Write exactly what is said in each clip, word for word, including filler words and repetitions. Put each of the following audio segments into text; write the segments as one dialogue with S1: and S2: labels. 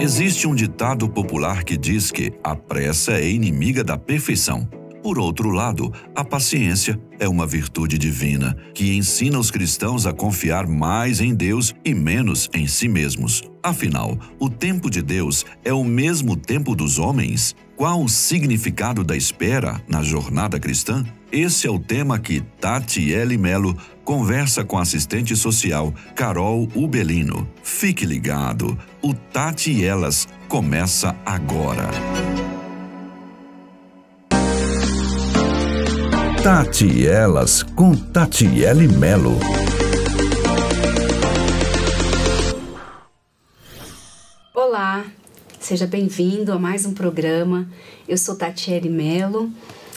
S1: Existe um ditado popular que diz que a pressa é inimiga da perfeição. Por outro lado, a paciência é uma virtude divina que ensina os cristãos a confiar mais em Deus e menos em si mesmos. Afinal, o tempo de Deus é o mesmo tempo dos homens? Qual o significado da espera na jornada cristã? Esse é o tema que Tatiele Melo conversa com a assistente social Carol Ubelino. Fique ligado, o Tati e Elas começa agora. Tati e Elas com Tatiele Melo.
S2: Olá, seja bem-vindo a mais um programa. Eu sou Tatiele Melo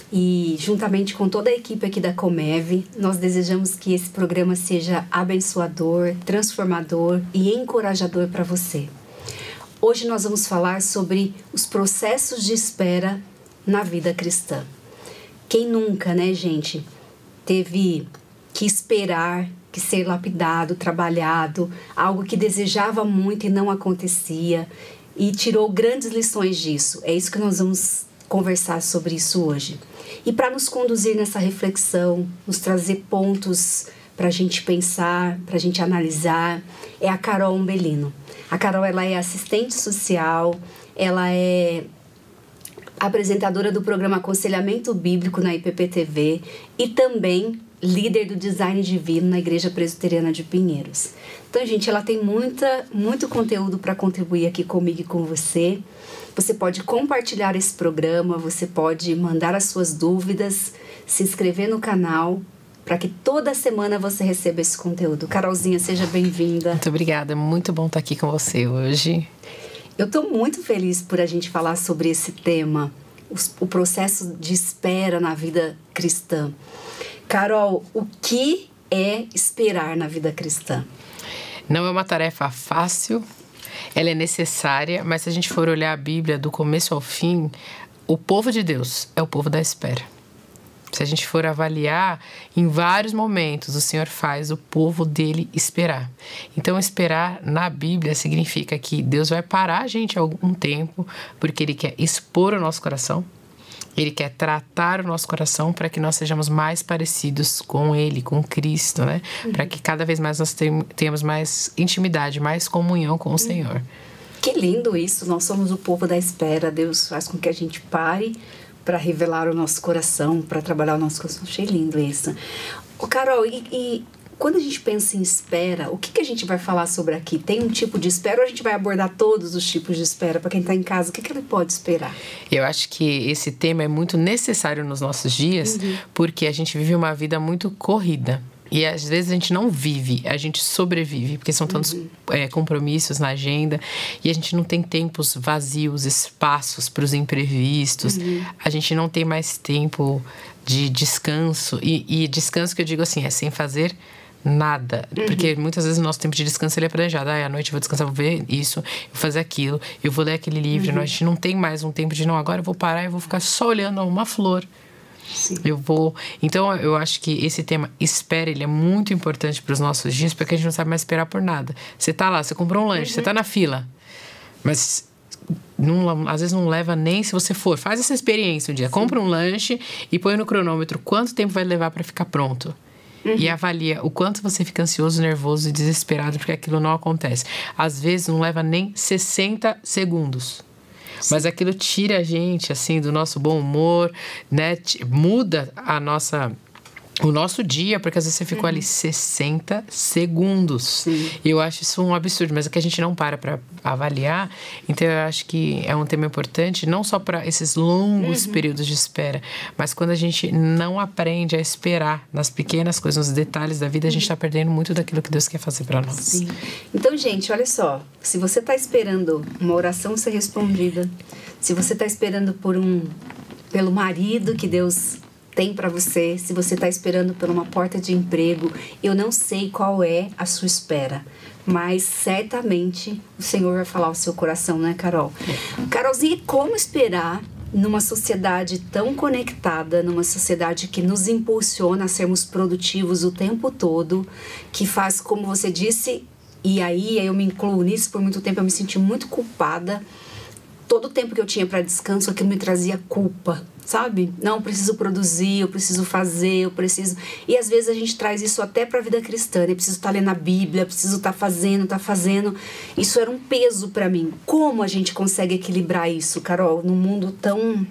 S2: e, juntamente com toda a equipe aqui da Comev, nós desejamos que esse programa seja abençoador, transformador e encorajador para você. Hoje nós vamos falar sobre os processos de espera na vida cristã. Quem nunca, né, gente, teve que esperar, que ser lapidado, trabalhado, algo que desejava muito e não acontecia, e tirou grandes lições disso. É isso que nós vamos conversar sobre isso hoje. E para nos conduzir nessa reflexão, nos trazer pontos para a gente pensar, para a gente analisar, é a Carol Ubelino. A Carol, ela é assistente social, ela é apresentadora do programa Aconselhamento Bíblico na I P P T V e também líder do Design Divino na Igreja Presbiteriana de Pinheiros. Então, gente, ela tem muita, muito conteúdo para contribuir aqui comigo e com você. Você pode compartilhar esse programa, você pode mandar as suas dúvidas, se inscrever no canal, para que toda semana você receba esse conteúdo. Carolzinha, seja bem-vinda.
S3: Muito obrigada, muito bom estar aqui com você hoje.
S2: Eu estou muito feliz por a gente falar sobre esse tema, o processo de espera na vida cristã. Carol, o que é esperar na vida cristã?
S3: Não é uma tarefa fácil, ela é necessária, mas se a gente for olhar a Bíblia do começo ao fim, o povo de Deus é o povo da espera. Se a gente for avaliar, em vários momentos o Senhor faz o povo dele esperar. Então, esperar na Bíblia significa que Deus vai parar a gente algum tempo, porque Ele quer expor o nosso coração, Ele quer tratar o nosso coração para que nós sejamos mais parecidos com Ele, com Cristo, né? Uhum. Para que cada vez mais nós tenhamos mais intimidade, mais comunhão com o uhum. Senhor.
S2: Que lindo isso! Nós somos o povo da espera. Deus faz com que a gente pare para revelar o nosso coração, para trabalhar o nosso coração. Achei lindo isso. Ô, Carol, e, e quando a gente pensa em espera, o que, que a gente vai falar sobre aqui? Tem um tipo de espera ou a gente vai abordar todos os tipos de espera? Para quem está em casa, o que, que ele pode esperar?
S3: Eu acho que esse tema é muito necessário nos nossos dias, uhum. porque a gente vive uma vida muito corrida. E às vezes a gente não vive, a gente sobrevive, porque são tantos uhum. é, compromissos na agenda e a gente não tem tempos vazios, espaços para os imprevistos, uhum. a gente não tem mais tempo de descanso. E, e descanso que eu digo assim, é sem fazer nada, uhum. porque muitas vezes o nosso tempo de descanso ele é planejado. Ah, à noite eu vou descansar, vou ver isso, vou fazer aquilo, eu vou ler aquele livro. Uhum. A gente não tem mais um tempo de, não, agora eu vou parar e vou ficar só olhando uma flor. Sim. Eu vou... Então, eu acho que esse tema espera, ele é muito importante para os nossos dias, porque a gente não sabe mais esperar por nada. Você tá lá, você comprou um lanche, uhum. você tá na fila, mas não, às vezes não leva nem se você for. Faz essa experiência um dia, Sim. compra um lanche e põe no cronômetro quanto tempo vai levar para ficar pronto. Uhum. E avalia o quanto você fica ansioso, nervoso e desesperado porque aquilo não acontece. Às vezes não leva nem sessenta segundos. Sim. Mas aquilo tira a gente, assim, do nosso bom humor, né? Muda a nossa... o nosso dia, porque às vezes você ficou uhum. ali sessenta segundos. Sim. Eu acho isso um absurdo, mas é que a gente não para para avaliar. Então, eu acho que é um tema importante, não só para esses longos uhum. períodos de espera, mas quando a gente não aprende a esperar nas pequenas coisas, nos detalhes da vida, a gente está perdendo muito daquilo que Deus quer fazer para nós.
S2: Sim. Então, gente, olha só. Se você está esperando uma oração ser respondida, se você está esperando por um, pelo marido que Deus tem para você, se você está esperando por uma porta de emprego, eu não sei qual é a sua espera, mas certamente o Senhor vai falar ao seu coração, né, Carol? Carolzinha, como esperar numa sociedade tão conectada, numa sociedade que nos impulsiona a sermos produtivos o tempo todo, que faz, como você disse, E aí eu me incluo nisso. Por muito tempo eu me senti muito culpada. Todo o tempo que eu tinha para descanso, aquilo me trazia culpa, sabe? Não, eu preciso produzir, eu preciso fazer, eu preciso... E às vezes a gente traz isso até para a vida cristã, né? Eu preciso estar lendo a Bíblia, eu preciso estar fazendo, estar fazendo. Isso era um peso para mim. Como a gente consegue equilibrar isso, Carol, num mundo tão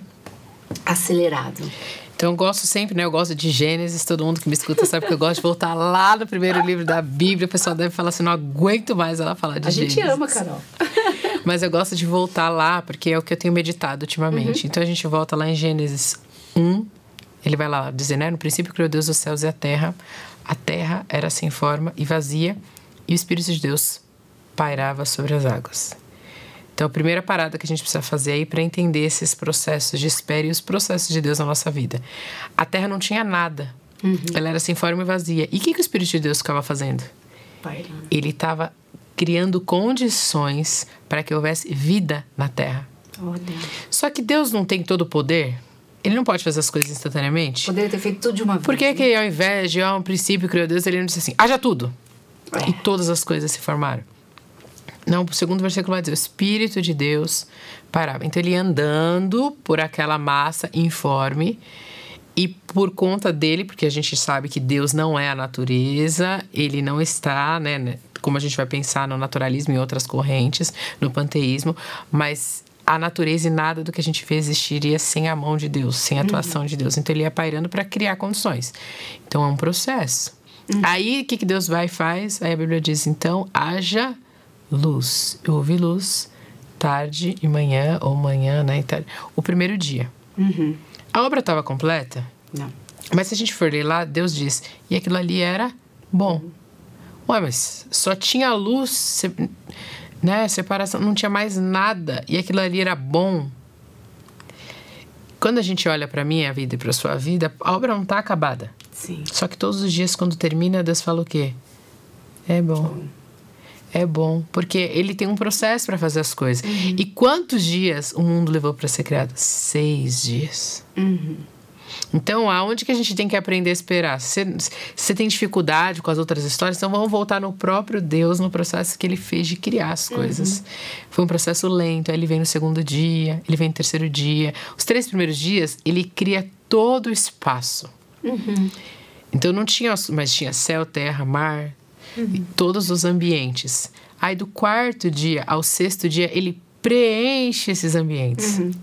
S2: acelerado?
S3: Então eu gosto sempre, né? Eu gosto de Gênesis, todo mundo que me escuta sabe que eu gosto de voltar lá no primeiro livro da Bíblia. O pessoal deve falar assim, não aguento mais ela falar de Gênesis.
S2: A gente ama, Carol.
S3: Mas eu gosto de voltar lá, porque é o que eu tenho meditado ultimamente. Uhum. Então a gente volta lá em Gênesis um, ele vai lá dizer, né? No princípio criou Deus os céus e a terra. A terra era sem forma e vazia, e o Espírito de Deus pairava sobre as águas. Então a primeira parada que a gente precisa fazer aí para entender esses processos de espera e os processos de Deus na nossa vida. A terra não tinha nada. Uhum. Ela era sem forma e vazia. E o que, que o Espírito de Deus ficava fazendo? Pairando. Ele estava criando condições para que houvesse vida na terra.
S2: Oh, Deus.
S3: Só que Deus não tem todo o poder. Ele não pode fazer as coisas instantaneamente.
S2: Poderia ter feito tudo de uma vez.
S3: Por que,
S2: né?
S3: que ao invés de, ao um princípio, criou Deus, ele não disse assim, haja tudo. É. E todas as coisas se formaram. Não, o segundo versículo vai dizer, o Espírito de Deus parava. Então ele ia andando por aquela massa informe. E por conta dele, porque a gente sabe que Deus não é a natureza, ele não está, né, como a gente vai pensar no naturalismo e outras correntes, no panteísmo, mas a natureza e nada do que a gente vê existiria sem a mão de Deus, sem a atuação uhum. de Deus. Então ele ia pairando para criar condições. Então é um processo. Uhum. Aí o que, que Deus vai e faz? Aí a Bíblia diz, então, haja luz. Houve luz, tarde e manhã, ou manhã, né, e tarde. O primeiro dia.
S2: Uhum.
S3: A obra estava completa?
S2: Não.
S3: Mas se a gente for ler lá, Deus diz, e aquilo ali era bom. Ué, mas só tinha luz, né, separação, não tinha mais nada, e aquilo ali era bom. Quando a gente olha para minha vida e para sua vida, a obra não está acabada.
S2: Sim.
S3: Só que todos os dias, quando termina, Deus fala o quê? É bom. bom. É bom, porque ele tem um processo para fazer as coisas. Uhum. E quantos dias o mundo levou para ser criado? Seis dias.
S2: Uhum.
S3: Então, aonde que a gente tem que aprender a esperar? Se você tem dificuldade com as outras histórias, então vamos voltar no próprio Deus, no processo que ele fez de criar as coisas. Uhum. Foi um processo lento, aí ele vem no segundo dia, ele vem no terceiro dia. Os três primeiros dias, ele cria todo o espaço.
S2: Uhum.
S3: Então, não tinha, mas tinha céu, terra, mar... Uhum. Todos os ambientes. Aí do quarto dia ao sexto dia ele preenche esses ambientes. Uhum.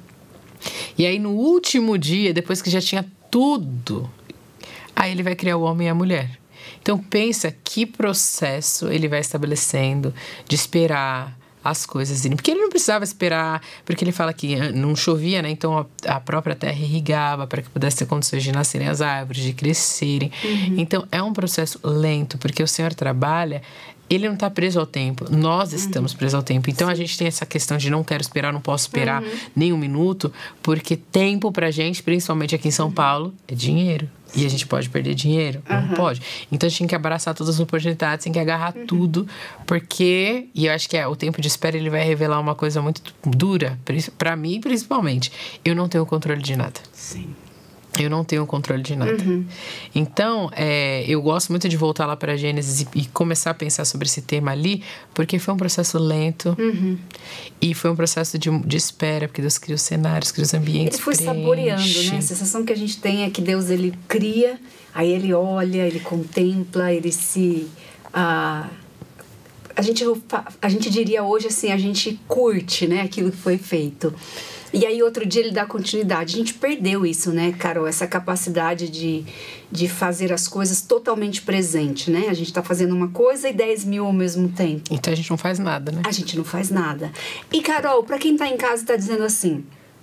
S3: E aí no último dia, depois que já tinha tudo, aí ele vai criar o homem e a mulher. Então pensa que processo ele vai estabelecendo de esperar as coisas irem. Porque ele não precisava esperar, porque ele fala que não chovia, né? Então a, a própria terra irrigava para que pudesse ter condições de nascerem as árvores, de crescerem. Uhum. Então é um processo lento, porque o Senhor trabalha, ele não está preso ao tempo, nós estamos uhum. presos ao tempo. Então Sim. a gente tem essa questão de não quero esperar, não posso esperar uhum. nem um minuto, porque tempo pra gente, principalmente aqui em São uhum. Paulo, é dinheiro. Sim. E a gente pode perder dinheiro? Uhum. Não pode. Então a gente tem que abraçar todas as oportunidades, tem que agarrar uhum. tudo, porque, e eu acho que é, o tempo de espera ele vai revelar uma coisa muito dura, pra mim principalmente. Eu não tenho controle de nada.
S2: Sim.
S3: Eu não tenho controle de nada. Uhum. Então, é, eu gosto muito de voltar lá para Gênesis e, e começar a pensar sobre esse tema ali, porque foi um processo lento uhum. e foi um processo de, de espera, porque Deus cria os cenários, cria os ambientes.
S2: Ele foi preenche. saboreando, né? A sensação que a gente tem é que Deus, ele cria, aí ele olha, ele contempla, ele se... Ah, a, gente, a gente diria hoje assim, a gente curte, né, aquilo que foi feito. E aí, outro dia, ele dá continuidade. A gente perdeu isso, né, Carol? Essa capacidade de, de fazer as coisas totalmente presente, né? A gente tá fazendo uma coisa e dez mil ao mesmo tempo.
S3: Então, a gente não faz nada, né?
S2: A gente não faz nada. E, Carol, pra quem tá em casa e tá dizendo assim...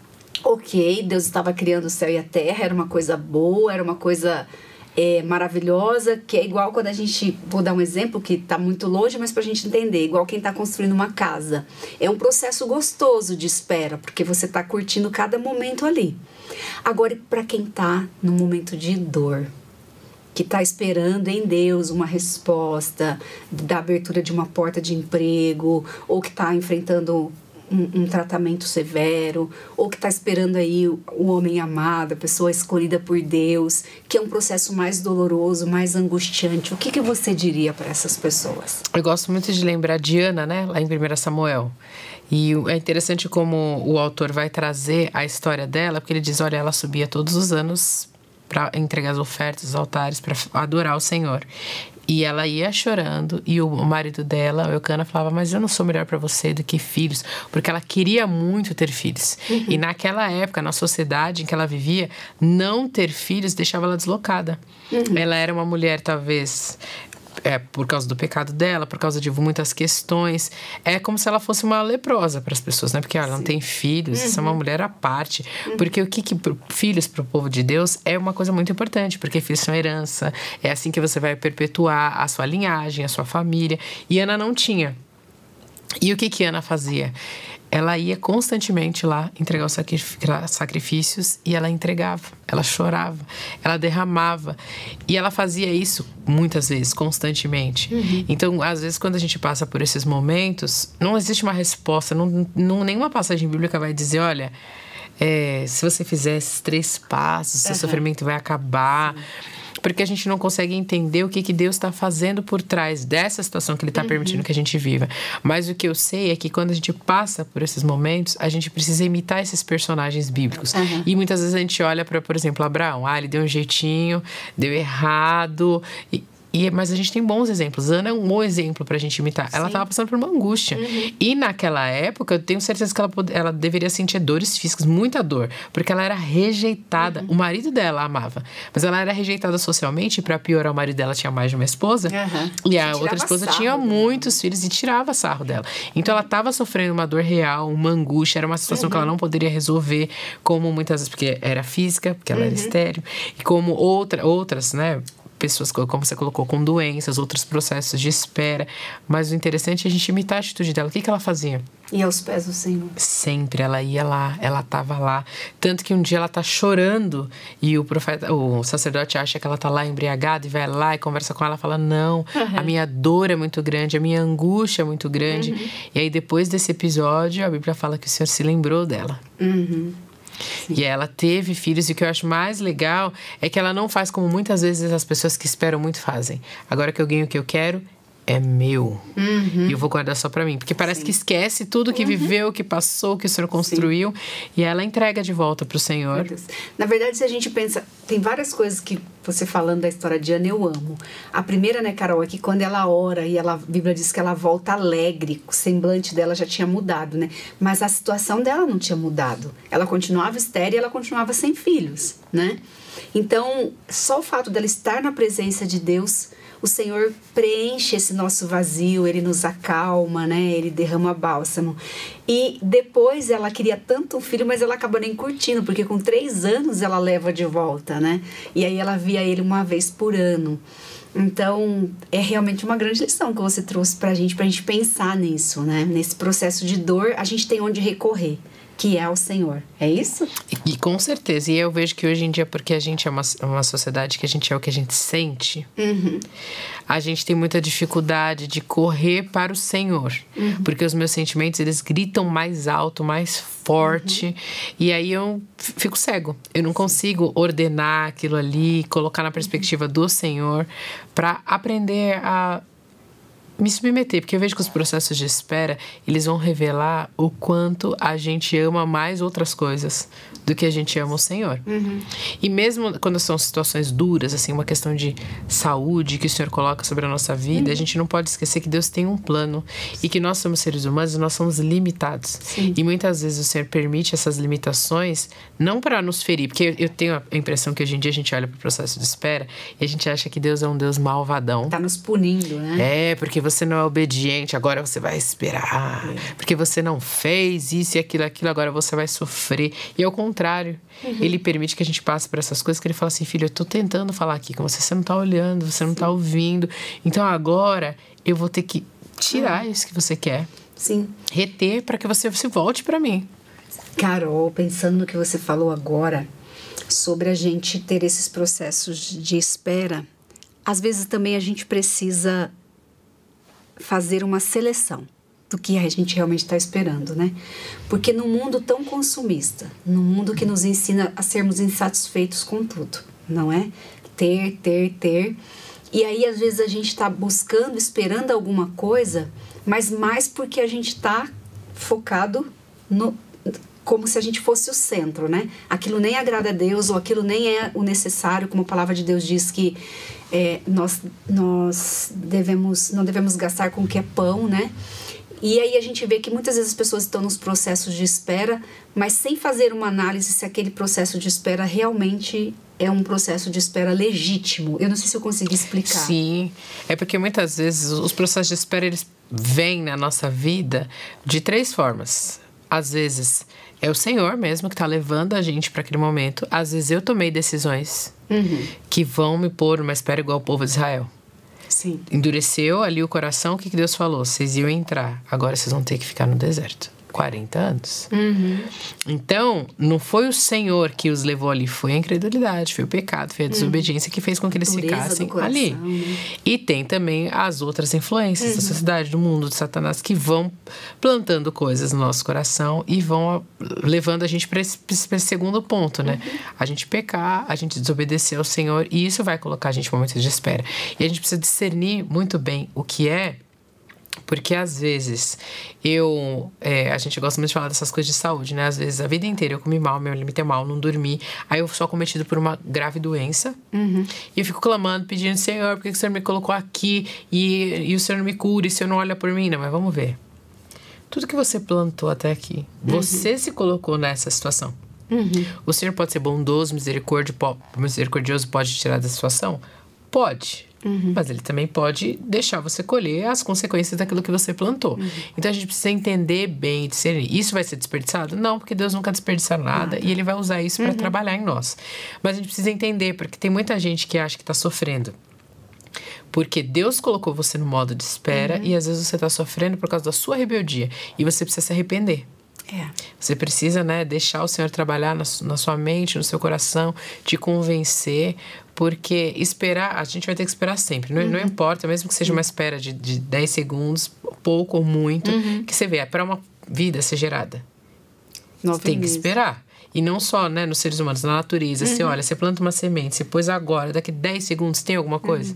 S2: Ok, Deus estava criando o céu e a terra, era uma coisa boa, era uma coisa... É, maravilhosa, que é igual quando a gente, vou dar um exemplo que está muito longe, mas para a gente entender, igual quem está construindo uma casa. É um processo gostoso de espera, porque você está curtindo cada momento ali. Agora, para quem está no momento de dor, que está esperando em Deus uma resposta da abertura de uma porta de emprego, ou que está enfrentando um, um tratamento severo, ou que está esperando aí o, o homem amado, a pessoa escolhida por Deus, que é um processo mais doloroso, mais angustiante, o que, que você diria para essas pessoas?
S3: Eu gosto muito de lembrar de Ana, né, lá em primeiro Samuel. E é interessante como o autor vai trazer a história dela, porque ele diz, olha, ela subia todos os anos para entregar as ofertas, os altares, para adorar o Senhor. E ela ia chorando, e o marido dela, o Eucana, falava, mas eu não sou melhor para você do que filhos, porque ela queria muito ter filhos. Uhum. E naquela época, na sociedade em que ela vivia, não ter filhos deixava ela deslocada. Uhum. Ela era uma mulher, talvez... É, por causa do pecado dela, por causa de muitas questões. É como se ela fosse uma leprosa para as pessoas, né? Porque ela não tem filhos, uhum. Isso é uma mulher à parte. Uhum. Porque o que, que filhos para o povo de Deus é uma coisa muito importante, porque filhos são herança. É assim que você vai perpetuar a sua linhagem, a sua família. E Ana não tinha. E o que que Ana fazia? Ela ia constantemente lá entregar os sacrifícios e ela entregava, ela chorava, ela derramava. E ela fazia isso muitas vezes, constantemente. Uhum. Então, às vezes, quando a gente passa por esses momentos, não existe uma resposta, não, não, nenhuma passagem bíblica vai dizer, olha, é, se você fizer esses três passos, seu uhum. sofrimento vai acabar. Sim. Porque a gente não consegue entender o que, que Deus está fazendo por trás dessa situação que Ele está uhum. permitindo que a gente viva. Mas o que eu sei é que quando a gente passa por esses momentos, a gente precisa imitar esses personagens bíblicos. Uhum. E muitas vezes a gente olha para, por exemplo, Abraão. Ah, ele deu um jeitinho, deu errado... E, E, mas a gente tem bons exemplos. Ana é um bom exemplo pra gente imitar. Sim. Ela estava passando por uma angústia. Uhum. E naquela época, eu tenho certeza que ela, pode, ela deveria sentir dores físicas, muita dor. Porque ela era rejeitada. Uhum. O marido dela a amava. Mas ela era rejeitada socialmente. E pra piorar, o marido dela tinha mais de uma esposa. Uhum. E a outra esposa tinha muitos filhos e tirava sarro dela. Então, ela estava sofrendo uma dor real, uma angústia. Era uma situação uhum. que ela não poderia resolver. Como muitas vezes, porque era física, porque ela uhum. era estéril. E como outra, outras, né... pessoas, como você colocou, com doenças, outros processos de espera. Mas o interessante é a gente imitar a atitude dela. O que, que ela fazia?
S2: Ia aos pés do Senhor.
S3: Sempre, ela ia lá, ela estava lá. Tanto que um dia ela está chorando e o profeta, o sacerdote acha que ela está lá embriagada e vai lá e conversa com ela e fala, não, uhum. a minha dor é muito grande, a minha angústia é muito grande. Uhum. E aí depois desse episódio, a Bíblia fala que o Senhor se lembrou dela.
S2: Uhum. Sim.
S3: E ela teve filhos, e o que eu acho mais legal é que ela não faz como muitas vezes as pessoas que esperam muito fazem. Agora que eu ganho o que eu quero, é meu.
S2: Uhum.
S3: E eu vou guardar só pra mim. Porque parece
S2: Sim.
S3: que esquece tudo que uhum. viveu, que passou, que o Senhor construiu. Sim. E ela entrega de volta pro Senhor.
S2: Na verdade, se a gente pensa... Tem várias coisas que você falando da história de Ana, eu amo. A primeira, né, Carol, é que quando ela ora e ela, a Bíblia diz que ela volta alegre, o semblante dela já tinha mudado, né? Mas a situação dela não tinha mudado. Ela continuava estéril e ela continuava sem filhos, né? Então, só o fato dela estar na presença de Deus... O Senhor preenche esse nosso vazio, Ele nos acalma, né? Ele derrama bálsamo. E depois ela queria tanto um filho, mas ela acabou nem curtindo, porque com três anos ela leva de volta, né? E aí ela via ele uma vez por ano. Então, é realmente uma grande lição que você trouxe pra gente, pra gente pensar nisso, né? Nesse processo de dor, a gente tem onde recorrer, que é ao Senhor. É isso?
S3: E, e com certeza. E eu vejo que hoje em dia, porque a gente é uma, uma sociedade que a gente é o que a gente sente,
S2: uhum.
S3: a gente tem muita dificuldade de correr para o Senhor. Uhum. Porque os meus sentimentos, eles gritam mais alto, mais forte. Uhum. E aí eu fico cego. Eu não consigo ordenar aquilo ali, colocar na perspectiva do Senhor para aprender a me submeter, porque eu vejo que os processos de espera, eles vão revelar o quanto a gente ama mais outras coisas do que a gente ama o Senhor.
S2: Uhum.
S3: E mesmo quando são situações duras, assim, uma questão de saúde que o Senhor coloca sobre a nossa vida, uhum. a gente não pode esquecer que Deus tem um plano e que nós somos seres humanos e nós somos limitados.
S2: Sim.
S3: E muitas vezes o Senhor permite essas limitações não para nos ferir, porque eu tenho a impressão que hoje em dia a gente olha para o processo de espera e a gente acha que Deus é um Deus malvadão.
S2: Tá nos punindo, né?
S3: É, porque você não é obediente, agora você vai esperar. É. Porque você não fez isso e aquilo, aquilo, agora você vai sofrer. E ao contrário, uhum. Ele permite que a gente passe por essas coisas, que Ele fala assim, filho, eu tô tentando falar aqui com você, você não tá olhando, você não Sim. tá ouvindo. Então agora eu vou ter que tirar uhum. isso que você quer.
S2: Sim.
S3: Reter para que você se volte para mim.
S2: Carol, pensando no que você falou agora, sobre a gente ter esses processos de espera, às vezes também a gente precisa fazer uma seleção. do que a gente realmente está esperando, né? Porque num mundo tão consumista, num mundo que nos ensina a sermos insatisfeitos com tudo, não é? Ter, ter, ter. E aí, às vezes, a gente está buscando, esperando alguma coisa, mas mais porque a gente está focado no... como se a gente fosse o centro, né? Aquilo nem agrada a Deus, ou aquilo nem é o necessário, como a palavra de Deus diz que é, nós, nós devemos, não devemos gastar com o que é pão, né? E aí a gente vê que muitas vezes as pessoas estão nos processos de espera, mas sem fazer uma análise se aquele processo de espera realmente é um processo de espera legítimo. Eu não sei se eu consegui explicar.
S3: Sim, é porque muitas vezes os processos de espera, eles vêm na nossa vida de três formas. Às vezes é o Senhor mesmo que está levando a gente para aquele momento. Às vezes eu tomei decisões uhum. que vão me pôr numa espera igual ao povo de Israel.
S2: Sim.
S3: Endureceu ali o coração, o que, que Deus falou? Vocês iam entrar, agora vocês vão ter que ficar no deserto. quarenta anos.
S2: Uhum.
S3: Então, não foi o Senhor que os levou ali, foi a incredulidade, foi o pecado, foi a desobediência uhum. que fez com que eles
S2: Dureza
S3: ficassem
S2: do coração,
S3: ali.
S2: Né?
S3: E tem também as outras influências
S2: uhum.
S3: da sociedade, do mundo, de Satanás, que vão plantando coisas no nosso coração e vão levando a gente para esse, esse segundo ponto, né? Uhum. A gente pecar, a gente desobedecer ao Senhor, e isso vai colocar a gente em momentos de espera. E a gente precisa discernir muito bem o que é. Porque às vezes eu, é, a gente gosta muito de falar dessas coisas de saúde, né? Às vezes a vida inteira eu comi mal, meu limite é mal, não dormi. Aí eu sou acometido por uma grave doença.
S2: Uhum.
S3: E eu fico clamando, pedindo, Senhor, por que o Senhor me colocou aqui? E, e o Senhor não me cura, e o Senhor não olha por mim? Não, mas vamos ver. Tudo que você plantou até aqui, uhum. você se colocou nessa situação.
S2: Uhum.
S3: O Senhor pode ser bondoso, misericordioso, pode te tirar da situação? Pode. Uhum. Mas ele também pode deixar você colher as consequências daquilo que você plantou. Uhum. Então a gente precisa entender bem, discernir. Isso vai ser desperdiçado? Não, porque Deus nunca desperdiça nada, nada. E Ele vai usar isso uhum. para trabalhar em nós. Mas a gente precisa entender, porque tem muita gente que acha que está sofrendo porque Deus colocou você no modo de espera uhum. e às vezes você está sofrendo por causa da sua rebeldia e você precisa se arrepender.
S2: É.
S3: Você precisa, né, deixar o Senhor trabalhar na, na sua mente, no seu coração, te convencer, porque esperar, a gente vai ter que esperar sempre. Não, uhum. não importa, mesmo que seja uma espera de, de dez segundos, pouco ou muito, uhum. que você vê, é para uma vida ser gerada.
S2: Nove
S3: você tem
S2: meses.
S3: que esperar. E não só, né, nos seres humanos, na natureza. Uhum. Você olha, você planta uma semente, você pôs agora, daqui dez segundos tem alguma coisa? Uhum.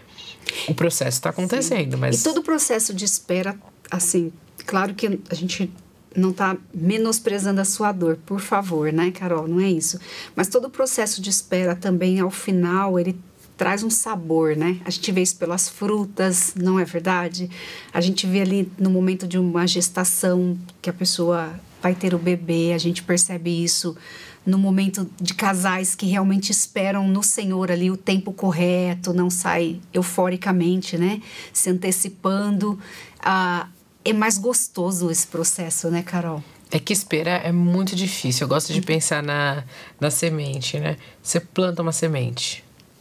S3: O processo está acontecendo, Sim. mas...
S2: E todo o processo de espera, assim, claro que a gente não está menosprezando a sua dor, por favor, né, Carol? Não é isso. Mas todo o processo de espera também, ao final, ele traz um sabor, né? A gente vê isso pelas frutas, não é verdade? A gente vê ali no momento de uma gestação que a pessoa vai ter o bebê, a gente percebe isso no momento de casais que realmente esperam no Senhor ali o tempo correto, não sai euforicamente, né? Se antecipando. Ah, é mais gostoso esse processo, né, Carol?
S3: É que esperar é muito difícil. Eu gosto de pensar na, na semente, né? Você planta uma semente.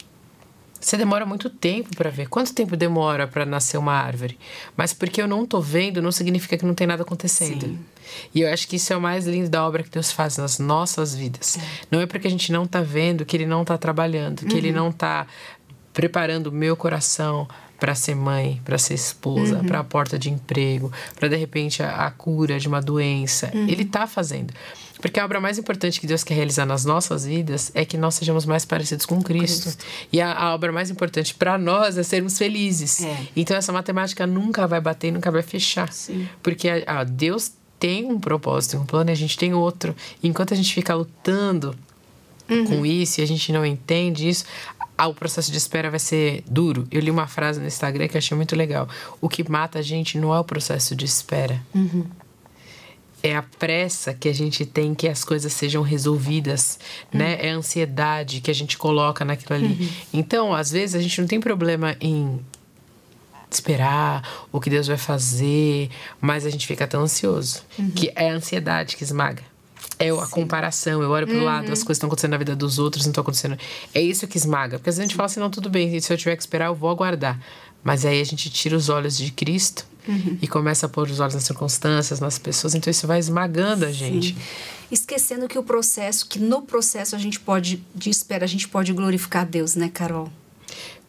S3: Você demora muito tempo para ver. Quanto tempo demora para nascer uma árvore? Mas porque eu não tô vendo, não significa que não tem nada acontecendo. Sim. E eu acho que isso é o mais lindo da obra que Deus faz nas nossas vidas. É. Não é porque a gente não tá vendo que Ele não tá trabalhando, que uhum. Ele não tá preparando o meu coração para ser mãe, para ser esposa, uhum. para a porta de emprego, para de repente a, a cura de uma doença. Uhum. Ele tá fazendo. Porque a obra mais importante que Deus quer realizar nas nossas vidas é que nós sejamos mais parecidos com Cristo. Cristo. E a, a obra mais importante para nós é sermos felizes. É. Então essa matemática nunca vai bater, nunca vai fechar. Sim. Porque a, a Deus tem um propósito, um plano, e a gente tem outro. E enquanto a gente fica lutando uhum. com isso e a gente não entende isso, ah, o processo de espera vai ser duro. Eu li uma frase no Instagram que eu achei muito legal. O que mata a gente não é o processo de espera. Uhum. É a pressa que a gente tem que as coisas sejam resolvidas, uhum. né? É a ansiedade que a gente coloca naquilo ali. Uhum. Então, às vezes, a gente não tem problema em esperar o que Deus vai fazer, mas a gente fica tão ansioso. Uhum. Que é a ansiedade que esmaga. É a Sim. comparação, eu olho pro uhum. lado, as coisas estão acontecendo na vida dos outros, não estão acontecendo. É isso que esmaga. Porque às vezes a gente fala assim, não, tudo bem, se eu tiver que esperar, eu vou aguardar. Mas aí a gente tira os olhos de Cristo uhum. e começa a pôr os olhos nas circunstâncias, nas pessoas. Então isso vai esmagando a gente.
S2: Sim. Esquecendo que o processo, que no processo a gente pode, de espera, a gente pode glorificar Deus, né, Carol?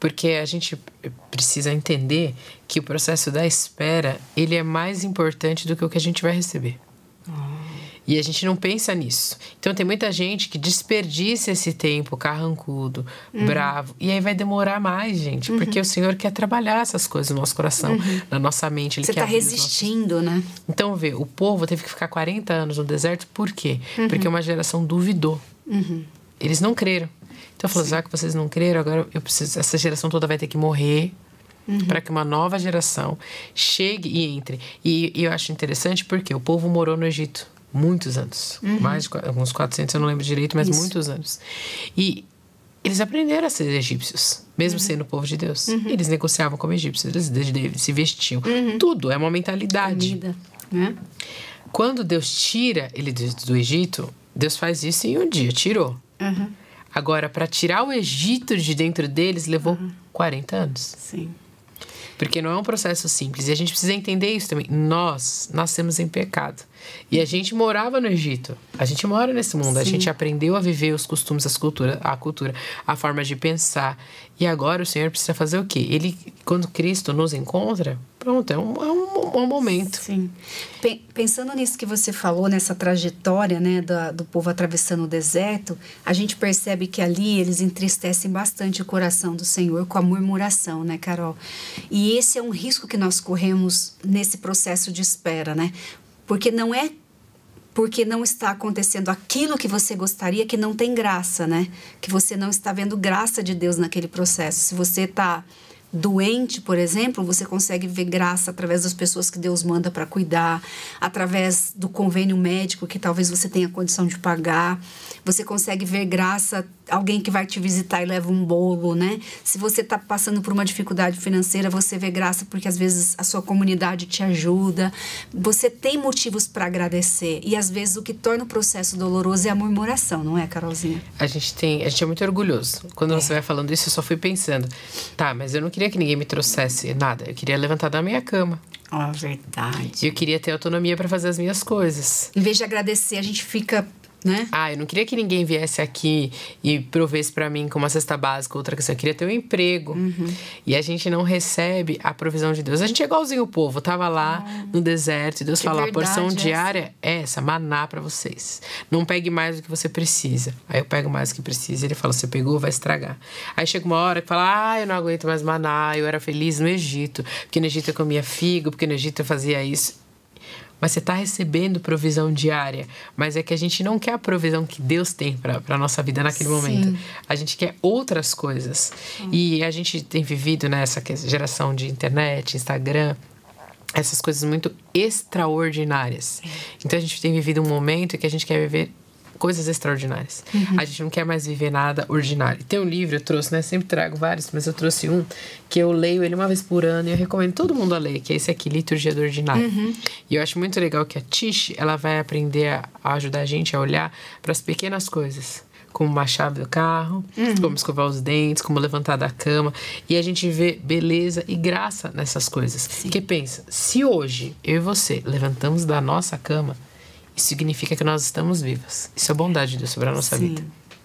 S3: Porque a gente precisa entender que o processo da espera, ele é mais importante do que o que a gente vai receber. Oh. E a gente não pensa nisso. Então, tem muita gente que desperdiça esse tempo carrancudo, uhum. bravo. E aí vai demorar mais, gente. Uhum. Porque o Senhor quer trabalhar essas coisas no nosso coração, uhum. na nossa mente. Ele
S2: Você
S3: quer
S2: está resistindo, nossos... né?
S3: Então, vê, o povo teve que ficar quarenta anos no deserto. Por quê? Uhum. Porque uma geração duvidou. Uhum. Eles não creram. Então, falou, já que vocês não creram, agora eu preciso, essa geração toda vai ter que morrer. Uhum. Para que uma nova geração chegue e entre. E, e eu acho interessante porque o povo morou no Egito muitos anos. Uhum. Mais de uns quatrocentos, eu não lembro direito, mas Isso. muitos anos. E eles aprenderam a ser egípcios, mesmo uhum. sendo o povo de Deus. Uhum. Eles negociavam como egípcios, eles se vestiam. Uhum. Tudo é uma mentalidade.
S2: Comida, né?
S3: Quando Deus tira ele do, do Egito, Deus faz isso em um dia, tirou. Uhum. Agora, para tirar o Egito de dentro deles, levou uhum. quarenta anos.
S2: Sim.
S3: Porque não é um processo simples. E a gente precisa entender isso também. Nós nascemos em pecado. E a gente morava no Egito. A gente mora nesse mundo. Sim. A gente aprendeu a viver os costumes, as cultura, a cultura, a forma de pensar. E agora o Senhor precisa fazer o quê? Ele, quando Cristo nos encontra, pronto, é um, é um, um momento.
S2: Sim. Pensando nisso que você falou, nessa trajetória, né, do, do povo atravessando o deserto, a gente percebe que ali eles entristecem bastante o coração do Senhor com a murmuração, né, Carol? E esse é um risco que nós corremos nesse processo de espera, né? Porque não é porque não está acontecendo aquilo que você gostaria que não tem graça, né? Que você não está vendo graça de Deus naquele processo. Se você está doente, por exemplo, você consegue ver graça através das pessoas que Deus manda para cuidar, através do convênio médico que talvez você tenha condição de pagar. Você consegue ver graça, alguém que vai te visitar e leva um bolo, né? Se você está passando por uma dificuldade financeira, você vê graça porque às vezes a sua comunidade te ajuda. Você tem motivos para agradecer. E às vezes o que torna o processo doloroso é a murmuração, não é, Carolzinha?
S3: A gente tem, a gente é muito orgulhoso. Quando é. você vai falando isso, eu só fui pensando, tá, mas eu não queria que ninguém me trouxesse nada. Eu queria levantar da minha cama.
S2: Ó, oh, verdade.
S3: Eu queria ter autonomia para fazer as minhas coisas.
S2: Em vez de agradecer, a gente fica... né?
S3: Ah, eu não queria que ninguém viesse aqui e provesse pra mim com uma cesta básica, outra questão. Eu queria ter um emprego. Uhum. E a gente não recebe a provisão de Deus. A gente é igualzinho o povo. Tava lá ah, no deserto e Deus falou, a porção diária é essa, maná pra vocês. Não pegue mais do que você precisa. Aí eu pego mais do que precisa. Ele fala, você pegou, vai estragar. Aí chega uma hora que fala, ah, eu não aguento mais maná. Eu era feliz no Egito. Porque no Egito eu comia figo, porque no Egito eu fazia isso. Mas você está recebendo provisão diária. Mas é que a gente não quer a provisão que Deus tem para a nossa vida naquele Sim. momento. A gente quer outras coisas. Sim. E a gente tem vivido nessa geração de internet, Instagram, essas coisas muito extraordinárias. Sim. Então a gente tem vivido um momento que a gente quer viver coisas extraordinárias. Uhum. A gente não quer mais viver nada ordinário. Tem um livro, eu trouxe, né? Sempre trago vários, mas eu trouxe um que eu leio ele uma vez por ano e eu recomendo todo mundo a ler, que é esse aqui, Liturgia do Ordinário. Uhum. E eu acho muito legal que a Tish, ela vai aprender a, a ajudar a gente a olhar para as pequenas coisas. Como a chave do carro, uhum. como escovar os dentes, como levantar da cama. E a gente vê beleza e graça nessas coisas. Sim. Porque pensa, se hoje eu e você levantamos da nossa cama, isso significa que nós estamos vivos. Isso é bondade de Deus sobre a nossa Sim. vida.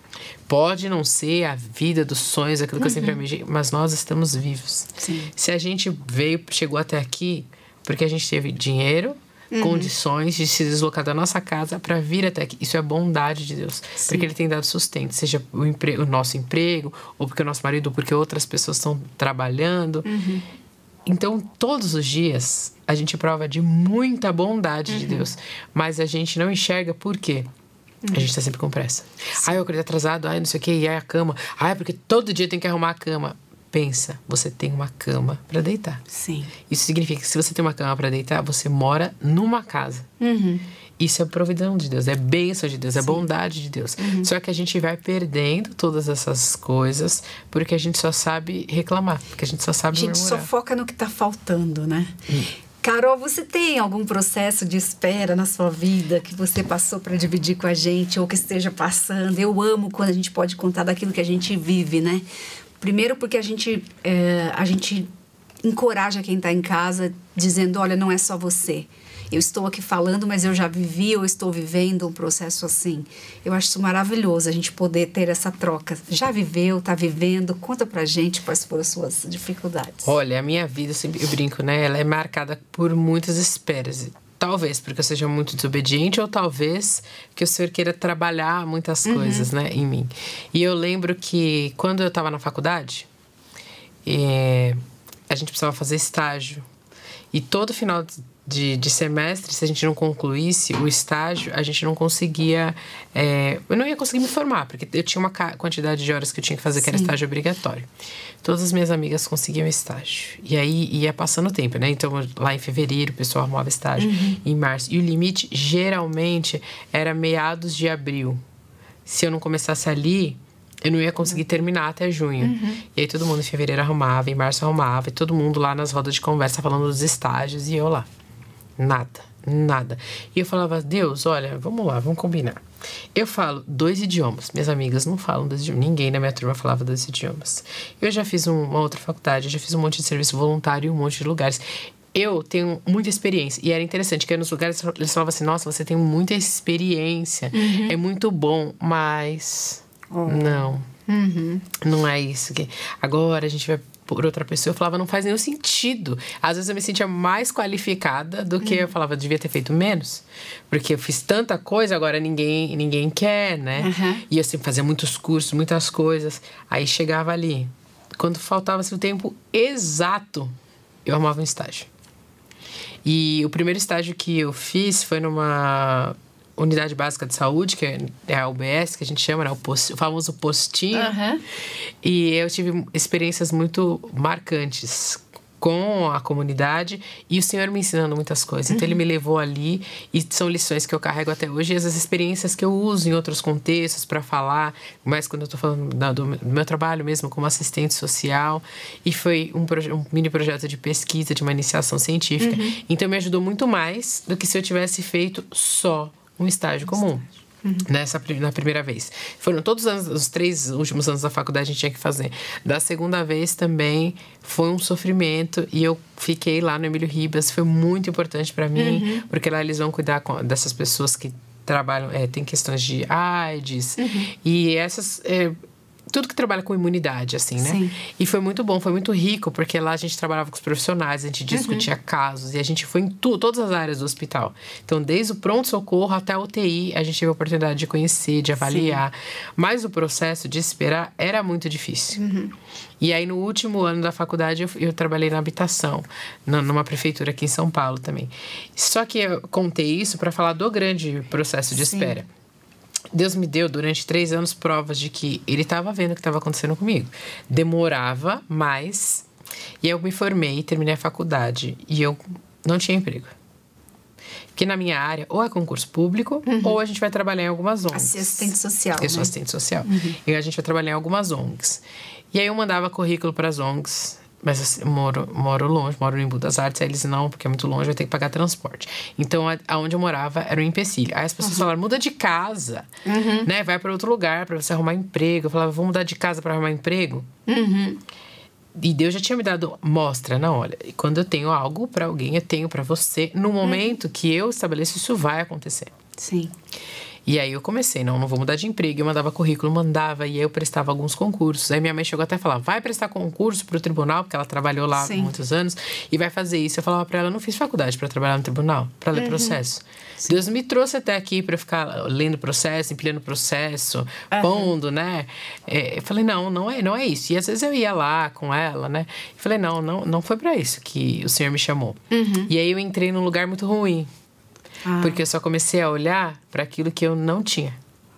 S3: Pode não ser a vida dos sonhos, aquilo que uhum. eu sempre amei, mas nós estamos vivos. Sim. Se a gente veio, chegou até aqui, porque a gente teve dinheiro, uhum. condições de se deslocar da nossa casa para vir até aqui. Isso é bondade de Deus. Sim. Porque Ele tem dado sustento, seja o, empre- o nosso emprego, ou porque o nosso marido, ou porque outras pessoas estão trabalhando. Uhum. Então, todos os dias, a gente prova de muita bondade uhum. de Deus. Mas a gente não enxerga por quê. Uhum. A gente tá sempre com pressa. Sim. Ai, eu acordei atrasado, ai, não sei o quê, e aí a cama. Ai, porque todo dia tem que arrumar a cama. Pensa, você tem uma cama para deitar.
S2: Sim.
S3: Isso significa que se você tem uma cama para deitar, você mora numa casa. Uhum. Isso é providão de Deus, é bênção de Deus, Sim. é bondade de Deus. Uhum. Só que a gente vai perdendo todas essas coisas porque a gente só sabe reclamar, porque a gente só sabe murmurar.
S2: A gente só foca no que tá faltando, né? Hum. Carol, você tem algum processo de espera na sua vida que você passou para dividir com a gente ou que esteja passando? Eu amo quando a gente pode contar daquilo que a gente vive, né? Primeiro porque a gente, é, a gente encoraja quem está em casa dizendo, olha, não é só você. eu estou aqui falando, mas eu já vivi ou estou vivendo um processo assim. Eu acho isso maravilhoso, a gente poder ter essa troca. Já viveu, está vivendo? Conta pra gente quais foram as suas dificuldades.
S3: Olha, a minha vida, eu, sempre, eu brinco, né? Ela é marcada por muitas esperas. Talvez porque eu seja muito desobediente ou talvez que o Senhor queira trabalhar muitas coisas, uhum. né, em mim. E eu lembro que quando eu estava na faculdade, é, a gente precisava fazer estágio. E todo final de, de semestre, se a gente não concluísse o estágio, a gente não conseguia... É, eu não ia conseguir me formar, porque eu tinha uma quantidade de horas que eu tinha que fazer, Sim. que era estágio obrigatório. Todas as minhas amigas conseguiam estágio. E aí ia passando o tempo, né? Então, lá em fevereiro, o pessoal arrumava estágio. Uhum. Em março. E o limite, geralmente, era meados de abril. Se eu não começasse ali... eu não ia conseguir terminar até junho. Uhum. E aí todo mundo em fevereiro arrumava, em março arrumava. E todo mundo lá nas rodas de conversa falando dos estágios. E eu lá. Nada, nada. E eu falava, Deus, olha, vamos lá, vamos combinar. Eu falo dois idiomas. Minhas amigas não falam dois idiomas. Ninguém na minha turma falava dois idiomas. Eu já fiz um, uma outra faculdade, eu já fiz um monte de serviço voluntário em um monte de lugares. Eu tenho muita experiência. E era interessante que nos lugares eles falavam assim, nossa, você tem muita experiência. Uhum. É muito bom, mas... Oh. Não, uhum. não é isso. Que agora a gente vai por outra pessoa. Eu falava, não faz nenhum sentido. Às vezes eu me sentia mais qualificada do que uhum. eu falava, devia ter feito menos. Porque eu fiz tanta coisa, agora ninguém, ninguém quer, né? Uhum. E eu sempre fazia muitos cursos, muitas coisas. Aí chegava ali. Quando faltava assim, o tempo exato, eu arrumava um estágio. E o primeiro estágio que eu fiz foi numa... unidade básica de saúde, que é a U B S, que a gente chama, né? O, post, o famoso postinho. Uhum. E eu tive experiências muito marcantes com a comunidade e o Senhor me ensinando muitas coisas. Uhum. Então, Ele me levou ali e são lições que eu carrego até hoje e as experiências que eu uso em outros contextos para falar, mas quando eu estou falando do, do meu trabalho mesmo como assistente social. E foi um, proje- um mini projeto de pesquisa, de uma iniciação científica. Uhum. Então, me ajudou muito mais do que se eu tivesse feito só um estágio comum, uhum. nessa, na primeira vez. Foram todos os, anos, os três últimos anos da faculdade a gente tinha que fazer. Da segunda vez também foi um sofrimento e eu fiquei lá no Emílio Ribas. Foi muito importante para mim, uhum. porque lá eles vão cuidar com, dessas pessoas que trabalham, é, tem questões de AIDS uhum. e essas... É, tudo que trabalha com imunidade, assim, né? Sim. E foi muito bom, foi muito rico, porque lá a gente trabalhava com os profissionais, a gente discutia uhum. casos, e a gente foi em tu, todas as áreas do hospital. Então, desde o pronto-socorro até a U T I, a gente teve a oportunidade de conhecer, de avaliar. Sim. Mas o processo de esperar era muito difícil. Uhum. E aí, no último ano da faculdade, eu, eu trabalhei na habitação, na, numa prefeitura aqui em São Paulo também. Só que eu contei isso para falar do grande processo de Sim. espera. Deus me deu, durante três anos, provas de que Ele estava vendo o que estava acontecendo comigo. Demorava, mas... E eu me formei, terminei a faculdade. E eu não tinha emprego. Porque na minha área, ou é concurso público, uhum. ou a gente vai trabalhar em algumas O N Gs.
S2: Assistente social,
S3: Eu né? sou assistente social. Uhum. E a gente vai trabalhar em algumas O N Gs. E aí eu mandava currículo para as O N Gs. Mas eu moro, moro longe, moro em Embu das Artes. Aí eles, não, porque é muito longe, vai ter que pagar transporte. Então, aonde eu morava era um empecilho. Aí as pessoas uhum. falaram, muda de casa, uhum. né? Vai para outro lugar para você arrumar emprego. Eu falava, vou mudar de casa para arrumar emprego? Uhum. E Deus já tinha me dado mostra, não, olha, quando eu tenho algo para alguém, eu tenho para você. No momento uhum. que eu estabeleço, isso vai acontecer.
S2: Sim.
S3: E aí eu comecei, não, não vou mudar de emprego. Eu mandava currículo, mandava, e aí eu prestava alguns concursos. Aí minha mãe chegou até a falar, vai prestar concurso pro tribunal, porque ela trabalhou lá Sim. muitos anos, e vai fazer isso. Eu falava pra ela, eu não fiz faculdade pra trabalhar no tribunal, pra ler uhum. processo. Sim. Deus me trouxe até aqui pra ficar lendo processo, empilhando processo, uhum. pondo, né? É, eu falei, não, não é, não é isso. E às vezes eu ia lá com ela, né? Eu falei, não, não, não foi pra isso que o Senhor me chamou. Uhum. E aí eu entrei num lugar muito ruim. Ah. Porque eu só comecei a olhar para aquilo que eu não tinha.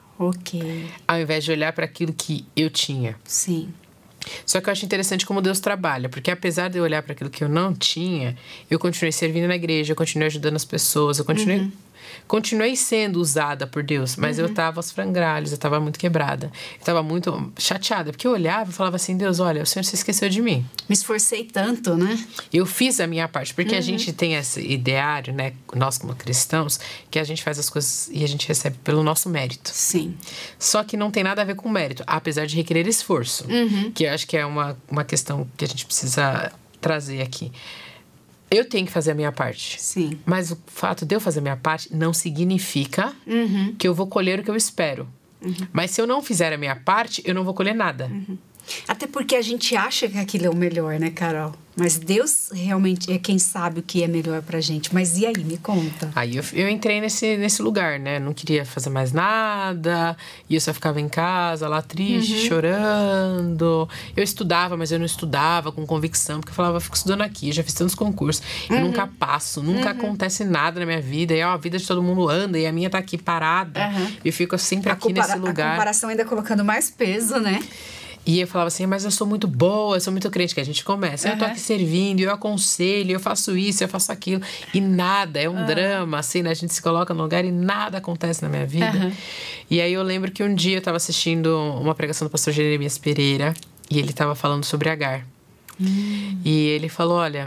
S2: Ok.
S3: Ao invés de olhar para aquilo que eu tinha.
S2: Sim.
S3: Só que eu acho interessante como Deus trabalha. Porque apesar de eu olhar para aquilo que eu não tinha, eu continuei servindo na igreja, eu continuei ajudando as pessoas, eu continuei... Uhum. Continuei sendo usada por Deus, mas uhum. eu tava aos frangalhos, eu tava muito quebrada. Eu tava muito chateada, porque eu olhava e falava assim, Deus, olha, o Senhor se esqueceu de mim.
S2: Me esforcei tanto, né?
S3: Eu fiz a minha parte, porque uhum. a gente tem esse ideário, né, nós como cristãos, que a gente faz as coisas e a gente recebe pelo nosso mérito.
S2: Sim.
S3: Só que não tem nada a ver com mérito, apesar de requerer esforço. Uhum. Que eu acho que é uma, uma questão que a gente precisa trazer aqui. eu tenho que fazer a minha parte.
S2: Sim.
S3: Mas o fato de eu fazer a minha parte não significa
S2: Uhum.
S3: que eu vou colher o que eu espero. Uhum. Mas se eu não fizer a minha parte, eu não vou colher nada.
S2: Uhum. Até porque a gente acha que aquilo é o melhor, né, Carol? Mas Deus realmente é quem sabe o que é melhor pra gente. Mas e aí, me conta.
S3: Aí eu, eu entrei nesse, nesse lugar, né? Não queria fazer mais nada. E eu só ficava em casa, lá triste, uhum. chorando. Eu estudava, mas eu não estudava com convicção. Porque eu falava, eu fico estudando aqui, eu já fiz tantos concursos. Uhum. Eu nunca passo, nunca uhum. acontece nada na minha vida. E ó, a vida de todo mundo anda e a minha tá aqui parada. Uhum. E eu fico sempre a aqui compara- nesse lugar.
S2: A comparação ainda colocando mais peso, né?
S3: E eu falava assim, mas eu sou muito boa, eu sou muito crente, que a gente começa. Uhum. Eu tô aqui servindo, eu aconselho, eu faço isso, eu faço aquilo. E nada, é um uhum. drama, assim, né? A gente se coloca no lugar e nada acontece na minha vida. Uhum. E aí eu lembro que um dia eu tava assistindo uma pregação do pastor Jeremias Pereira e ele tava falando sobre Agar. Uhum. E ele falou, olha,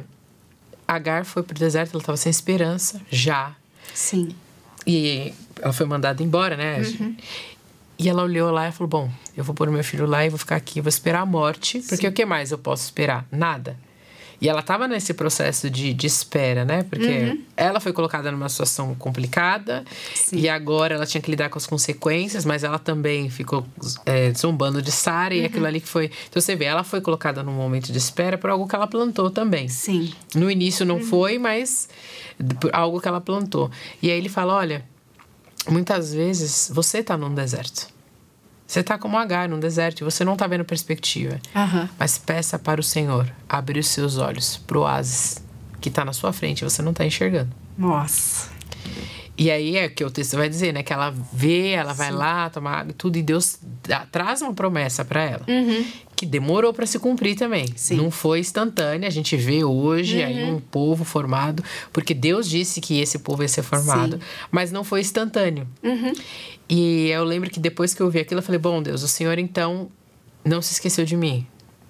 S3: Agar foi pro deserto, ela tava sem esperança, já.
S2: Sim.
S3: E ela foi mandada embora, né? Uhum. E ela olhou lá e falou, bom, eu vou pôr o meu filho lá e vou ficar aqui, vou esperar a morte. Sim. Porque o que mais eu posso esperar? Nada. E ela estava nesse processo de, de espera, né? Porque uhum. ela foi colocada numa situação complicada. Sim. E agora ela tinha que lidar com as consequências. Mas ela também ficou é, zombando de Sara. Uhum. E aquilo ali que foi... Então você vê, ela foi colocada num momento de espera por algo que ela plantou também.
S2: Sim.
S3: No início não uhum. foi, mas por algo que ela plantou. E aí ele fala, olha... Muitas vezes você está num deserto. Você está como Agar num deserto e você não está vendo perspectiva. Uhum. Mas peça para o Senhor abrir os seus olhos para o oásis que está na sua frente e você não está enxergando.
S2: Nossa.
S3: E aí é o que o texto vai dizer, né? Que ela vê, ela Sim. vai lá tomar água e tudo. E Deus dá, traz uma promessa para ela. Uhum. Que demorou para se cumprir também. Sim. Não foi instantânea. A gente vê hoje uhum. aí um povo formado. Porque Deus disse que esse povo ia ser formado. Sim. Mas não foi instantâneo. Uhum. E eu lembro que depois que eu vi aquilo, eu falei, bom, Deus, o Senhor então não se esqueceu de mim.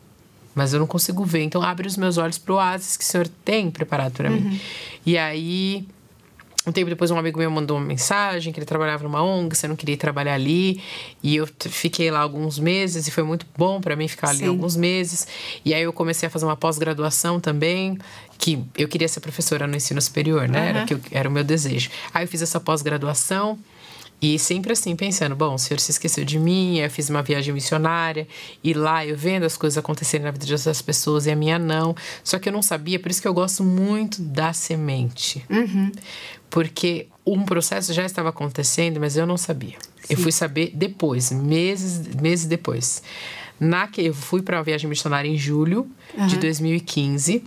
S3: Mas eu não consigo ver. Então abre os meus olhos para o oásis que o Senhor tem preparado para uhum. mim. E aí... Um tempo depois, um amigo meu mandou uma mensagem que ele trabalhava numa O N G, você não queria trabalhar ali. E eu fiquei lá alguns meses e foi muito bom para mim ficar ali Sim. alguns meses. E aí eu comecei a fazer uma pós-graduação também, que eu queria ser professora no ensino superior, né? Uhum. Era, que eu, era o meu desejo. Aí eu fiz essa pós-graduação e sempre assim, pensando, bom, o Senhor se esqueceu de mim. Aí eu fiz uma viagem missionária e lá eu vendo as coisas acontecerem na vida de outras pessoas e a minha não. Só que eu não sabia, por isso que eu gosto muito da semente. Uhum. Porque um processo já estava acontecendo, mas eu não sabia. Sim. Eu fui saber depois, meses, meses depois. Na que eu fui para uma viagem missionária em julho uhum. de dois mil e quinze,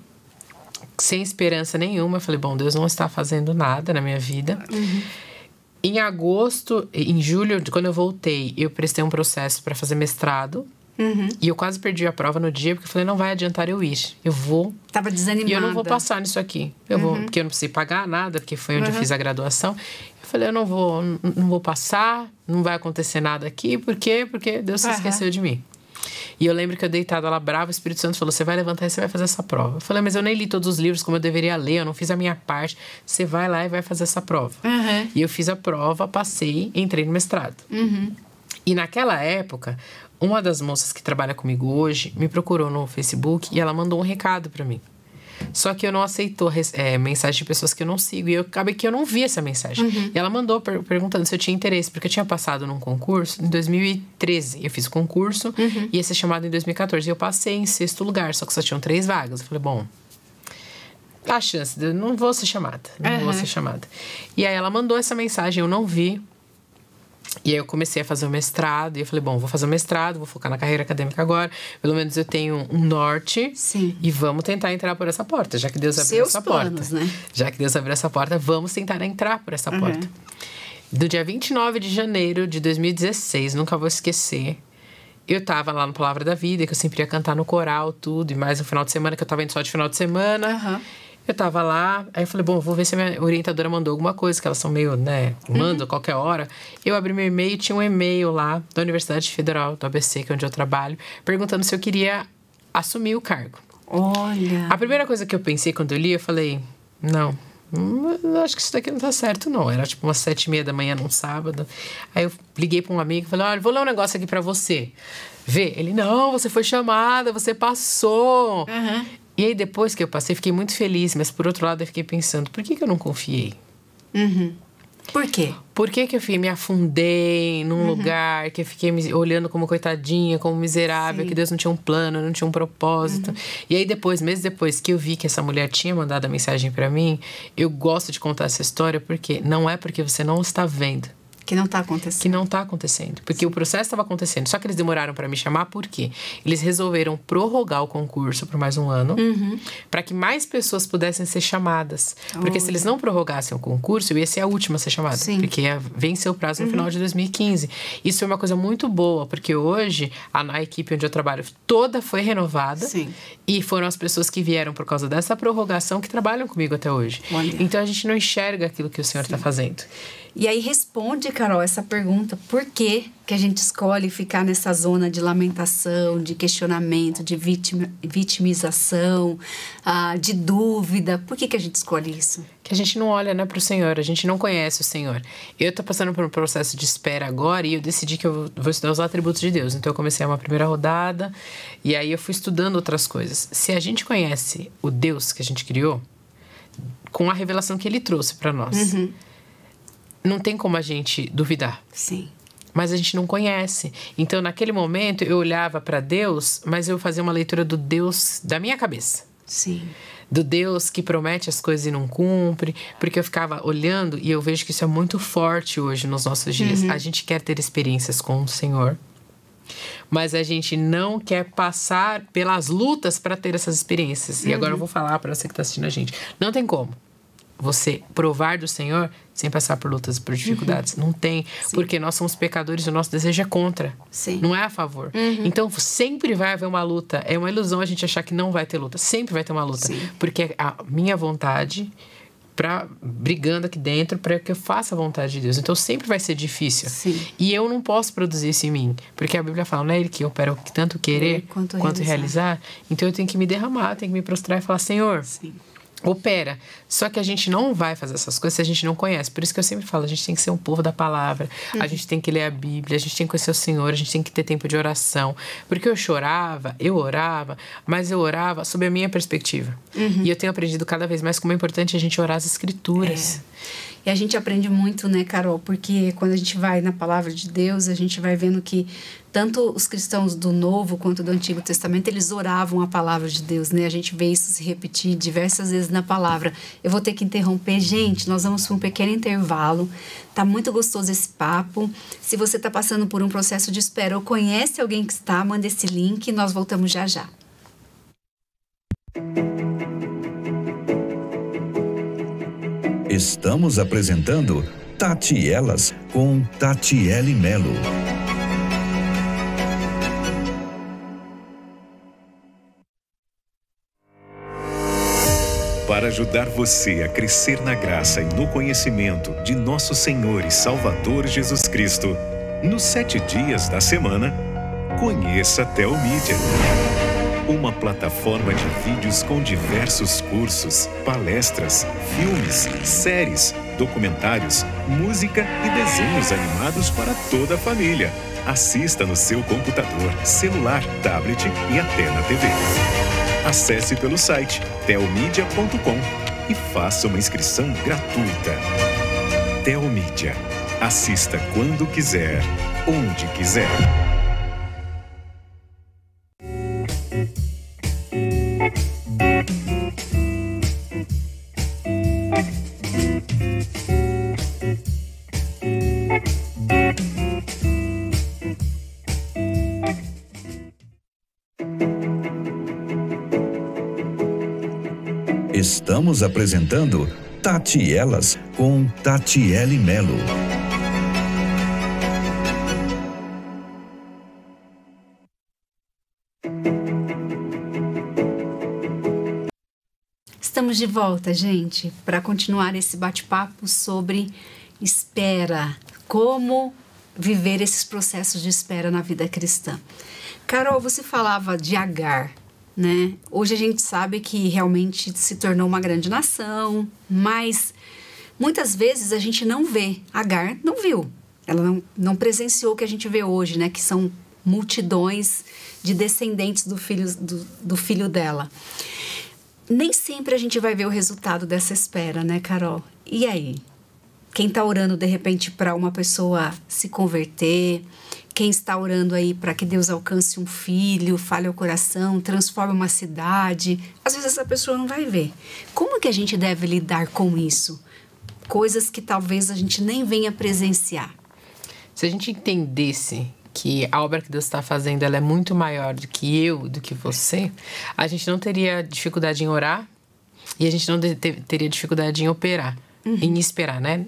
S3: sem esperança nenhuma. Eu falei, bom, Deus não está fazendo nada na minha vida. Uhum. Em agosto, em julho, quando eu voltei, eu prestei um processo para fazer mestrado. Uhum. E eu quase perdi a prova no dia, porque eu falei, não vai adiantar eu ir. Eu vou.
S2: Tava desanimada.
S3: E eu não vou passar nisso aqui. Eu uhum. vou, porque eu não precisei pagar nada, porque foi onde uhum. eu fiz a graduação. Eu falei, eu não vou, não vou passar, não vai acontecer nada aqui. Por quê? Porque Deus se uhum. esqueceu de mim. E eu lembro que eu deitada lá brava, o Espírito Santo falou, você vai levantar e você vai fazer essa prova. Eu falei, mas eu nem li todos os livros como eu deveria ler, eu não fiz a minha parte. Você vai lá e vai fazer essa prova. Uhum. E eu fiz a prova, passei, entrei no mestrado. Uhum. E naquela época, uma das moças que trabalha comigo hoje me procurou no Facebook e ela mandou um recado pra mim. Só que eu não aceitou é, mensagem de pessoas que eu não sigo. E eu acabei que eu não vi essa mensagem. Uhum. E ela mandou per- perguntando se eu tinha interesse. Porque eu tinha passado num concurso em dois mil e treze. Eu fiz o concurso uhum. e ia ser chamado em dois mil e quatorze. E eu passei em sexto lugar, só que só tinham três vagas. Eu falei, bom, a chance de eu não vou ser chamada. Não uhum. vou ser chamada. E aí ela mandou essa mensagem, eu não vi. E aí eu comecei a fazer o mestrado. E eu falei, bom, vou fazer o mestrado, vou focar na carreira acadêmica agora. Pelo menos eu tenho um norte.
S2: Sim.
S3: E vamos tentar entrar por essa porta, já que Deus abriu
S2: Seus
S3: essa
S2: planos,
S3: porta. Né? Já que Deus abriu essa porta, vamos tentar entrar por essa uhum. porta. Do dia vinte e nove de janeiro de dois mil e dezesseis, nunca vou esquecer. Eu tava lá no Palavra da Vida, que eu sempre ia cantar no coral, tudo. E mais no final de semana, que eu tava indo só de final de semana. Uhum. Eu tava lá, aí eu falei, bom, vou ver se a minha orientadora mandou alguma coisa, que elas são meio, né, mandam a qualquer hora. Eu abri meu e-mail e tinha um e-mail lá da Universidade Federal do A B C, que é onde eu trabalho, perguntando se eu queria assumir o cargo.
S2: Olha!
S3: A primeira coisa que eu pensei quando eu li, eu falei, não, hum, acho que isso daqui não tá certo, não. Era tipo umas sete e meia da manhã num sábado. Aí eu liguei pra um amigo e falei, olha, vou ler um negócio aqui pra você. Vê? Ele, não, você foi chamada, você passou. Uhum. E aí, depois que eu passei, fiquei muito feliz, mas por outro lado, eu fiquei pensando, por que, que eu não confiei?
S2: Uhum. Por quê?
S3: Por que, que eu fiquei, me afundei num uhum. lugar, que eu fiquei me olhando como coitadinha, como miserável, Sim. que Deus não tinha um plano, não tinha um propósito. Uhum. E aí depois, meses depois que eu vi que essa mulher tinha mandado a mensagem pra mim, eu gosto de contar essa história porque não é porque você não está vendo.
S2: Que não está acontecendo.
S3: Que não está acontecendo. Porque Sim. o processo estava acontecendo. Só que eles demoraram para me chamar, por quê? Eles resolveram prorrogar o concurso por mais um ano, uhum. para que mais pessoas pudessem ser chamadas. Porque oh. se eles não prorrogassem o concurso, eu ia ser a última a ser chamada. Sim. Porque ia vencer o prazo no uhum. final de dois mil e quinze. Isso é uma coisa muito boa, porque hoje, a, a equipe onde eu trabalho toda foi renovada.
S2: Sim.
S3: E foram as pessoas que vieram por causa dessa prorrogação que trabalham comigo até hoje.
S2: Olha.
S3: Então, a gente não enxerga aquilo que o Senhor está fazendo.
S2: E aí responde, Carol, essa pergunta. Por que que a gente escolhe ficar nessa zona de lamentação, de questionamento, de vitima, vitimização, ah, de dúvida? Por que que a gente escolhe isso?
S3: Que a gente não olha, né, para o Senhor, a gente não conhece o Senhor. Eu estou passando por um processo de espera agora e eu decidi que eu vou estudar os atributos de Deus. Então eu comecei uma primeira rodada e aí eu fui estudando outras coisas. Se a gente conhece o Deus que a gente criou, com a revelação que Ele trouxe para nós... Uhum. Não tem como a gente duvidar.
S2: Sim.
S3: Mas a gente não conhece. Então, naquele momento, eu olhava para Deus, mas eu fazia uma leitura do Deus da minha cabeça.
S2: Sim.
S3: Do Deus que promete as coisas e não cumpre. Porque eu ficava olhando e eu vejo que isso é muito forte hoje nos nossos dias. Uhum. A gente quer ter experiências com o Senhor, mas a gente não quer passar pelas lutas para ter essas experiências. Uhum. E agora eu vou falar para você que está assistindo a gente. Não tem como você provar do Senhor sem passar por lutas e por dificuldades. Uhum. Não tem. Sim. Porque nós somos pecadores e o nosso desejo é contra.
S2: Sim.
S3: Não é a favor.
S2: Uhum.
S3: Então, sempre vai haver uma luta. É uma ilusão a gente achar que não vai ter luta. Sempre vai ter uma luta.
S2: Sim.
S3: Porque a minha vontade... Pra, brigando aqui dentro para que eu faça a vontade de Deus. Então, sempre vai ser difícil.
S2: Sim.
S3: E eu não posso produzir isso em mim. Porque a Bíblia fala, não é Ele que opera o que tanto querer é, quanto, quanto realizar. realizar. Então, eu tenho que me derramar, tenho que me prostrar e falar, Senhor...
S2: Sim.
S3: Opera. Só que a gente não vai fazer essas coisas se a gente não conhece. Por isso que eu sempre falo, a gente tem que ser um povo da palavra. Uhum. A gente tem que ler a Bíblia, a gente tem que conhecer o Senhor, a gente tem que ter tempo de oração. Porque eu chorava, eu orava, mas eu orava sob a minha perspectiva. Uhum. E eu tenho aprendido cada vez mais como é importante a gente orar as Escrituras.
S2: É. E a gente aprende muito, né, Carol? Porque quando a gente vai na palavra de Deus, a gente vai vendo que tanto os cristãos do Novo quanto do Antigo Testamento, eles oravam a palavra de Deus, né? A gente vê isso se repetir diversas vezes na palavra. Eu vou ter que interromper. Gente, nós vamos para um pequeno intervalo. Tá muito gostoso esse papo. Se você está passando por um processo de espera ou conhece alguém que está, manda esse link e nós voltamos já já.
S1: Estamos apresentando Tati Elas com Tatiele Melo.
S4: Para ajudar você a crescer na graça e no conhecimento de nosso Senhor e Salvador Jesus Cristo, nos sete dias da semana, conheça Teomídia. Uma plataforma de vídeos com diversos cursos, palestras, filmes, séries, documentários, música e desenhos animados para toda a família. Assista no seu computador, celular, tablet e até na T V. Acesse pelo site teomídia ponto com e faça uma inscrição gratuita. Teomídia. Assista quando quiser, onde quiser.
S1: Estamos apresentando Tati Elas com Tatiele Melo.
S2: Estamos de volta, gente, para continuar esse bate-papo sobre espera, como viver esses processos de espera na vida cristã. Carol, você falava de Agar, né? Hoje a gente sabe que realmente se tornou uma grande nação, mas muitas vezes a gente não vê. Agar não viu, ela não, não presenciou o que a gente vê hoje, né? Que são multidões de descendentes do filho, do, do filho dela. nem sempre a gente vai ver o resultado dessa espera, né, Carol? E aí? Quem está orando, de repente, para uma pessoa se converter, quem está orando aí para que Deus alcance um filho, fale ao coração, transforme uma cidade, às vezes essa pessoa não vai ver. Como que a gente deve lidar com isso? Coisas que talvez a gente nem venha presenciar.
S3: Se a gente entendesse que a obra que Deus está fazendo ela é muito maior do que eu, do que você, a gente não teria dificuldade em orar e a gente não de- teria dificuldade em operar, uhum. em esperar, né?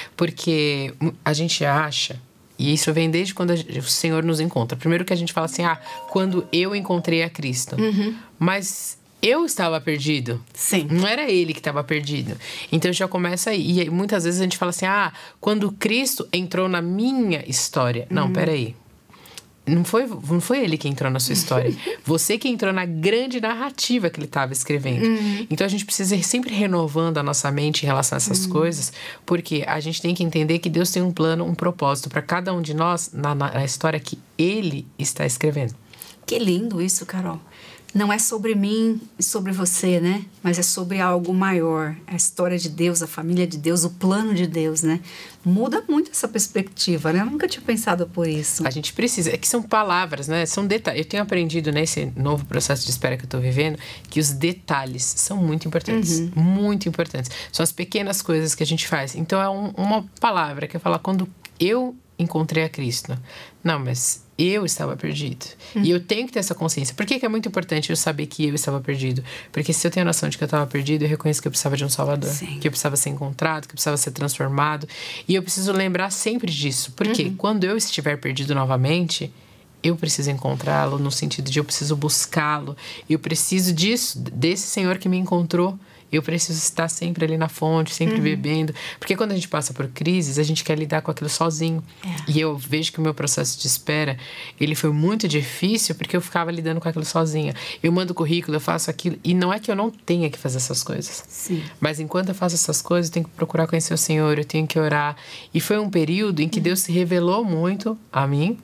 S3: Porque a gente acha, e isso vem desde quando a, o Senhor nos encontra. Primeiro que a gente fala assim, ah, quando eu encontrei a Cristo. Uhum. Mas eu estava perdido.
S2: Sim.
S3: Não era ele que estava perdido. Então já começa aí. E muitas vezes a gente fala assim, ah, quando Cristo entrou na minha história. Não, uhum. peraí. Não foi, não foi ele que entrou na sua história. Você que entrou na grande narrativa que ele estava escrevendo. Uhum. Então, a gente precisa ir sempre renovando a nossa mente em relação a essas uhum. coisas, porque a gente tem que entender que Deus tem um plano, um propósito para cada um de nós na, na história que ele está escrevendo.
S2: Que lindo isso, Carol. Não é sobre mim e sobre você, né? Mas é sobre algo maior. A história de Deus, a família de Deus, o plano de Deus, né? Muda muito essa perspectiva, né? Eu nunca tinha pensado por isso.
S3: A gente precisa... É que são palavras, né? São detalhes. Eu tenho aprendido nesse novo processo de espera que eu estou vivendo que os detalhes são muito importantes. Uhum. Muito importantes. São as pequenas coisas que a gente faz. Então, é um, uma palavra que eu falo, quando eu encontrei a Cristo. Não, mas eu estava perdido. Uhum. E eu tenho que ter essa consciência. Por que, que é muito importante eu saber que eu estava perdido? Porque se eu tenho a noção de que eu estava perdido, eu reconheço que eu precisava de um Salvador. Sim. Que eu precisava ser encontrado, que eu precisava ser transformado. E eu preciso lembrar sempre disso. Porque uhum. quando eu estiver perdido novamente, eu preciso encontrá-lo no sentido de eu preciso buscá-lo. Eu preciso disso, desse Senhor que me encontrou. Eu preciso estar sempre ali na fonte, sempre uhum. bebendo. Porque quando a gente passa por crises, a gente quer lidar com aquilo sozinho. É. E eu vejo que o meu processo de espera, ele foi muito difícil porque eu ficava lidando com aquilo sozinha. Eu mando currículo, eu faço aquilo. E não é que eu não tenha que fazer essas coisas.
S2: Sim.
S3: Mas enquanto eu faço essas coisas, eu tenho que procurar conhecer o Senhor, eu tenho que orar. E foi um período em que uhum. Deus se revelou muito a mim.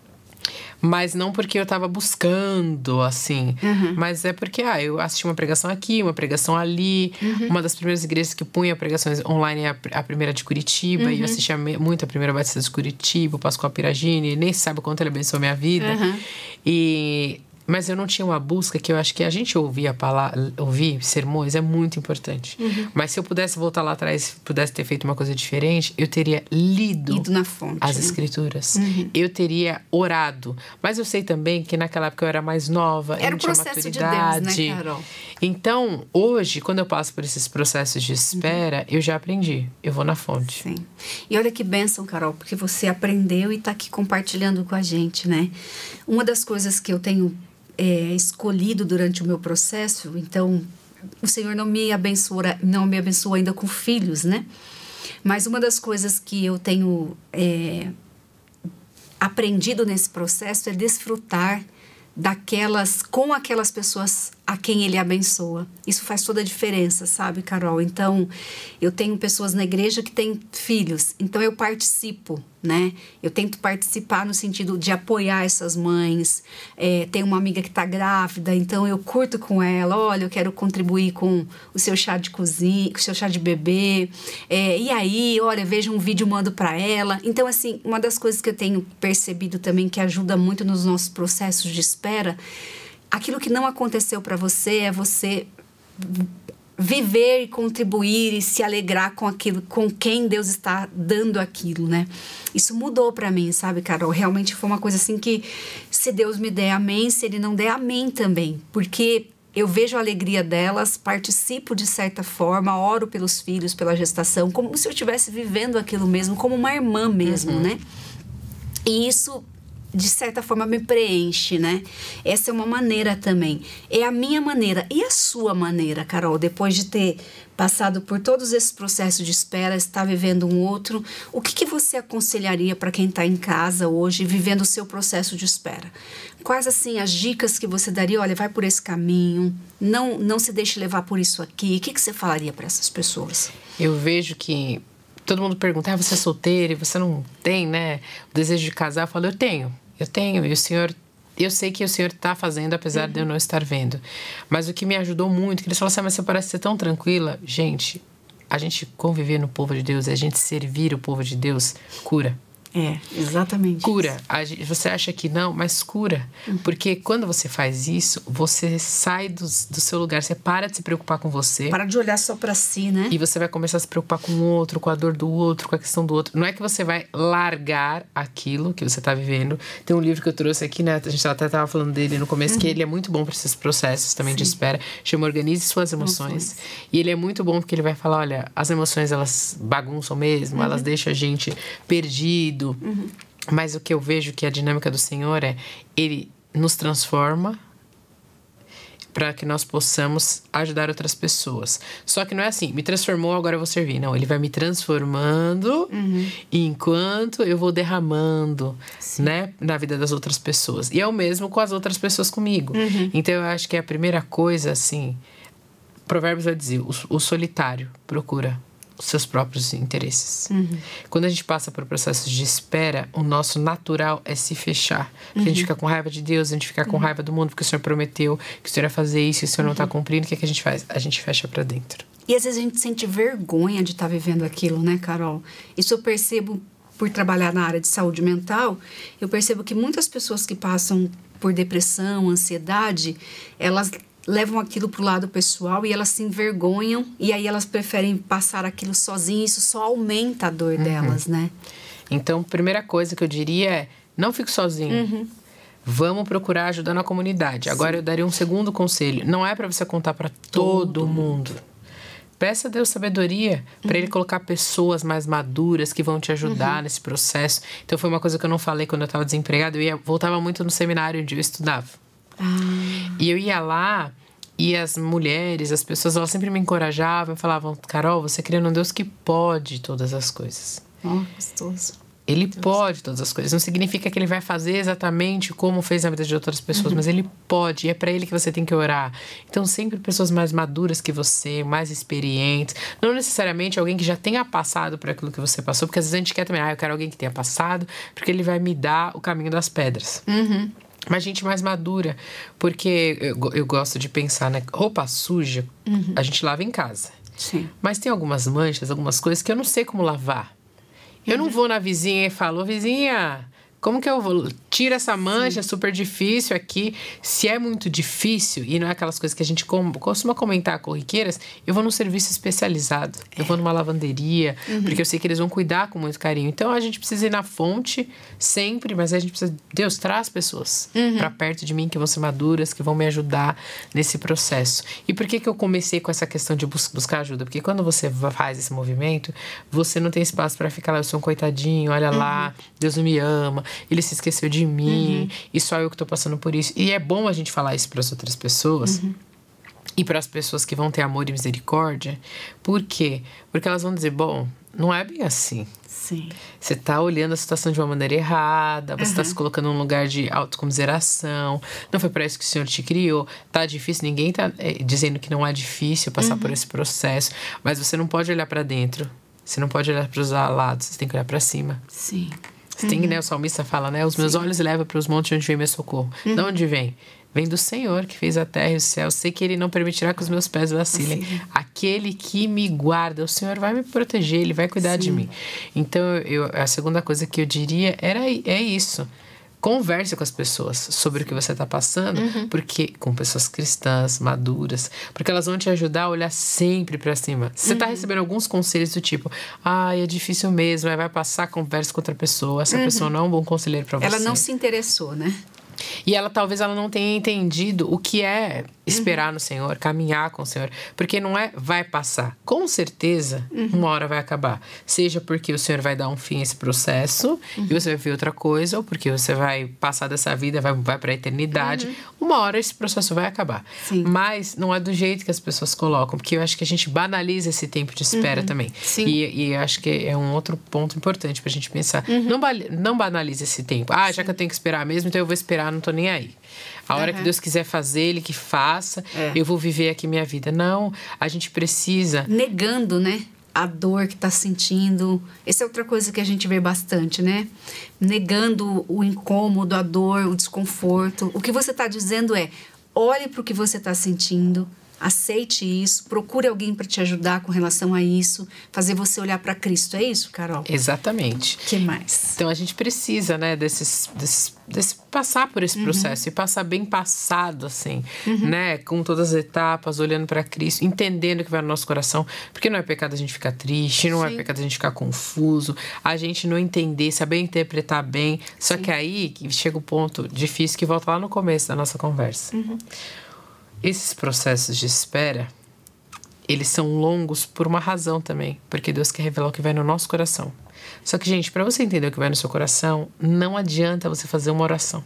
S3: Mas não porque eu estava buscando, assim. Uhum. Mas é porque, ah, eu assisti uma pregação aqui, uma pregação ali. Uhum. Uma das primeiras igrejas que punha pregações online é a, a primeira de Curitiba. Uhum. E eu assistia muito a primeira batista de Curitiba, o Pascoal Piragini. Nem sabe o quanto ele abençoou minha vida. Uhum. E... Mas eu não tinha uma busca que eu acho que a gente ouvir a palavra, ouvir sermões é muito importante. Uhum. Mas se eu pudesse voltar lá atrás, pudesse ter feito uma coisa diferente, eu teria lido
S2: Ido na fonte,
S3: as
S2: né?
S3: escrituras.
S2: Uhum.
S3: Eu teria orado. Mas eu sei também que naquela época eu era mais nova,
S2: era
S3: eu não
S2: o
S3: tinha
S2: processo
S3: maturidade.
S2: de Deus, né, Carol?
S3: Então, hoje, quando eu passo por esses processos de espera, uhum. eu já aprendi. Eu vou na fonte.
S2: Sim. E olha que bênção, Carol, porque você aprendeu e está aqui compartilhando com a gente, né? Uma das coisas que eu tenho É, escolhido durante o meu processo, então o Senhor não me abençoou, não me abençoou ainda com filhos, né? Mas uma das coisas que eu tenho é, aprendido nesse processo é desfrutar daquelas, com aquelas pessoas a quem Ele abençoa. Isso faz toda a diferença, sabe, Carol? Então, eu tenho pessoas na igreja que têm filhos, então eu participo, né? Eu tento participar no sentido de apoiar essas mães. É, tem uma amiga que está grávida, então eu curto com ela, olha, eu quero contribuir com o seu chá de cozinha, com o seu chá de bebê. É, e aí, olha, vejo um vídeo, mando para ela. Então, assim, uma das coisas que eu tenho percebido também que ajuda muito nos nossos processos de espera, aquilo que não aconteceu para você é você viver e contribuir e se alegrar com aquilo, com quem Deus está dando aquilo, né? Isso mudou para mim, sabe, Carol? Realmente foi uma coisa assim que, se Deus me der, amém. Se Ele não der, amém também. Porque eu vejo a alegria delas, participo de certa forma, oro pelos filhos, pela gestação, como se eu estivesse vivendo aquilo mesmo, como uma irmã mesmo, uhum. né? E isso, de certa forma, me preenche, né? Essa é uma maneira também. É a minha maneira. E a sua maneira, Carol? Depois de ter passado por todos esses processos de espera, estar vivendo um outro, o que, que você aconselharia para quem está em casa hoje, vivendo o seu processo de espera? Quais, assim, as dicas que você daria? Olha, vai por esse caminho, não, não se deixe levar por isso aqui. O que, que você falaria para essas pessoas?
S3: Eu vejo que todo mundo pergunta, ah, você é solteira e você não tem, né, o desejo de casar? Eu falo, eu tenho, eu tenho. E o Senhor Eu sei que o Senhor está fazendo, apesar uhum. de eu não estar vendo. Mas o que me ajudou muito, que eles falaram assim, mas você parece ser tão tranquila. Gente, a gente conviver no povo de Deus, a gente servir o povo de Deus, cura.
S2: É, exatamente.
S3: Cura. Isso. Você acha que não, mas cura. Uhum. Porque quando você faz isso, você sai do, do seu lugar, você para de se preocupar com você.
S2: Para de olhar só para si, né?
S3: E você vai começar a se preocupar com o outro, com a dor do outro, com a questão do outro. Não é que você vai largar aquilo que você está vivendo. Tem um livro que eu trouxe aqui, né? A gente até estava falando dele no começo, uhum. que ele é muito bom para esses processos também Sim. de espera. Chama Organize Suas Emoções. emoções. E ele é muito bom porque ele vai falar, olha, as emoções, elas bagunçam mesmo, uhum. elas deixam a gente perdido. Uhum. Mas o que eu vejo que a dinâmica do Senhor é, Ele nos transforma para que nós possamos ajudar outras pessoas. Só que não é assim, me transformou, agora eu vou servir. Não, Ele vai me transformando uhum. enquanto eu vou derramando, né, na vida das outras pessoas. E é o mesmo com as outras pessoas comigo. Uhum. Então eu acho que a primeira coisa, assim, Provérbios vai dizer, o, o solitário procura os seus próprios interesses. Uhum. Quando a gente passa por processos de espera, o nosso natural é se fechar. Uhum. A gente fica com raiva de Deus, a gente fica com uhum. raiva do mundo, porque o Senhor prometeu que o Senhor ia fazer isso e o Senhor uhum. não está cumprindo. O que, é que a gente faz? A gente fecha para dentro.
S2: E às vezes a gente sente vergonha de estar tá vivendo aquilo, né, Carol? Isso eu percebo por trabalhar na área de saúde mental. Eu percebo que muitas pessoas que passam por depressão, ansiedade, elas levam aquilo pro lado pessoal e elas se envergonham e aí elas preferem passar aquilo sozinhas. Isso só aumenta a dor uhum. delas, né?
S3: Então, primeira coisa que eu diria é, não fique sozinho. Uhum. Vamos procurar ajuda na comunidade. Sim. Agora eu daria um segundo conselho. Não é para você contar para todo, todo mundo. Peça a Deus sabedoria para uhum. Ele colocar pessoas mais maduras que vão te ajudar uhum. nesse processo. Então, foi uma coisa que eu não falei quando eu estava desempregada. Eu ia, voltava muito no seminário onde eu estudava. Ah. E eu ia lá e as mulheres, as pessoas, elas sempre me encorajavam e falavam, Carol, você crê num Deus que pode todas as coisas.
S2: Oh, gostoso.
S3: Ele
S2: Deus.
S3: pode todas as coisas. Não significa que ele vai fazer exatamente como fez na vida de outras pessoas, uhum. mas ele pode. E é para ele que você tem que orar. Então, sempre pessoas mais maduras que você, mais experientes. Não necessariamente alguém que já tenha passado por aquilo que você passou, porque às vezes a gente quer também, ah, eu quero alguém que tenha passado, porque ele vai me dar o caminho das pedras. Uhum. Mas gente mais madura, porque eu, eu gosto de pensar, né? Roupa suja, uhum. a gente lava em casa.
S2: Sim.
S3: Mas tem algumas manchas, algumas coisas que eu não sei como lavar. Uhum. Eu não vou na vizinha e falo, vizinha, como que eu vou? Tira essa mancha, Sim. super difícil aqui. Se é muito difícil, e não é aquelas coisas que a gente com, costuma comentar corriqueiras, eu vou num serviço especializado. É. Eu vou numa lavanderia, uhum. porque eu sei que eles vão cuidar com muito carinho. Então, a gente precisa ir na fonte sempre, mas a gente precisa... Deus, traz pessoas uhum. para perto de mim, que vão ser maduras, que vão me ajudar nesse processo. E por que que eu comecei com essa questão de bus- buscar ajuda? Porque quando você faz esse movimento, você não tem espaço para ficar lá, eu sou um coitadinho, olha uhum. lá, Deus não me ama, Ele se esqueceu de mim, uhum. e só eu que tô passando por isso. E é bom a gente falar isso para as outras pessoas, uhum. e para as pessoas que vão ter amor e misericórdia. Por quê? Porque elas vão dizer, bom, não é bem assim.
S2: Sim.
S3: Você tá olhando a situação de uma maneira errada, você uhum. tá se colocando num lugar de autocomiseração, não foi para isso que o Senhor te criou, tá difícil, ninguém tá é, dizendo que não é difícil passar uhum. por esse processo, mas você não pode olhar para dentro, você não pode olhar para os lados, você tem que olhar para cima.
S2: Sim.
S3: Você uhum. tem que, né, o salmista fala, né, os meus Sim. olhos levam para os montes onde vem meu socorro. Uhum. De onde vem? Vem do Senhor, que fez a terra e o céu. Sei que Ele não permitirá que os meus pés vacilem. Sim. Aquele que me guarda, o Senhor vai me proteger, Ele vai cuidar Sim. de mim. Então, eu, a segunda coisa que eu diria era, é isso. Converse com as pessoas sobre o que você está passando, uhum. porque com pessoas cristãs, maduras, porque elas vão te ajudar a olhar sempre para cima. Você está uhum. recebendo alguns conselhos do tipo, ai, é difícil mesmo, vai passar, conversa com outra pessoa, essa uhum. pessoa não é um bom conselheiro para você.
S2: Ela não se interessou, né?
S3: E ela talvez ela não tenha entendido o que é esperar uhum. no Senhor, caminhar com o Senhor. Porque não é vai passar. Com certeza, uhum. uma hora vai acabar. Seja porque o Senhor vai dar um fim a esse processo uhum. e você vai ver outra coisa, ou porque você vai passar dessa vida, vai, vai para a eternidade. Uhum. Uma hora esse processo vai acabar.
S2: Sim.
S3: Mas não é do jeito que as pessoas colocam, porque eu acho que a gente banaliza esse tempo de espera uhum. também.
S2: Sim.
S3: E, e eu acho que é um outro ponto importante pra gente pensar. Uhum. Não, não banaliza esse tempo. Ah, já Sim. que eu tenho que esperar mesmo, então eu vou esperar, não tô nem aí. A hora uhum. que Deus quiser fazer, Ele que faça, é. eu vou viver aqui minha vida. Não, a gente precisa...
S2: Negando, né? a dor que está sentindo. Essa é outra coisa que a gente vê bastante, né? Negando o incômodo, a dor, o desconforto. O que você está dizendo é, olhe para o que você está sentindo, aceite isso, procure alguém para te ajudar com relação a isso, fazer você olhar para Cristo. É isso, Carol?
S3: Exatamente.
S2: O que mais?
S3: Então, a gente precisa, né, desses, desses, desse, passar por esse processo uhum. e passar bem passado, assim, uhum. né, com todas as etapas, olhando para Cristo, entendendo o que vai no nosso coração, porque não é pecado a gente ficar triste, não Sim. é pecado a gente ficar confuso, a gente não entender, saber interpretar bem, só Sim. que aí chega o ponto difícil que volta lá no começo da nossa conversa. Uhum. Esses processos de espera, eles são longos por uma razão também, porque Deus quer revelar o que vai no nosso coração. Só que, gente, para você entender o que vai no seu coração, não adianta você fazer uma oração.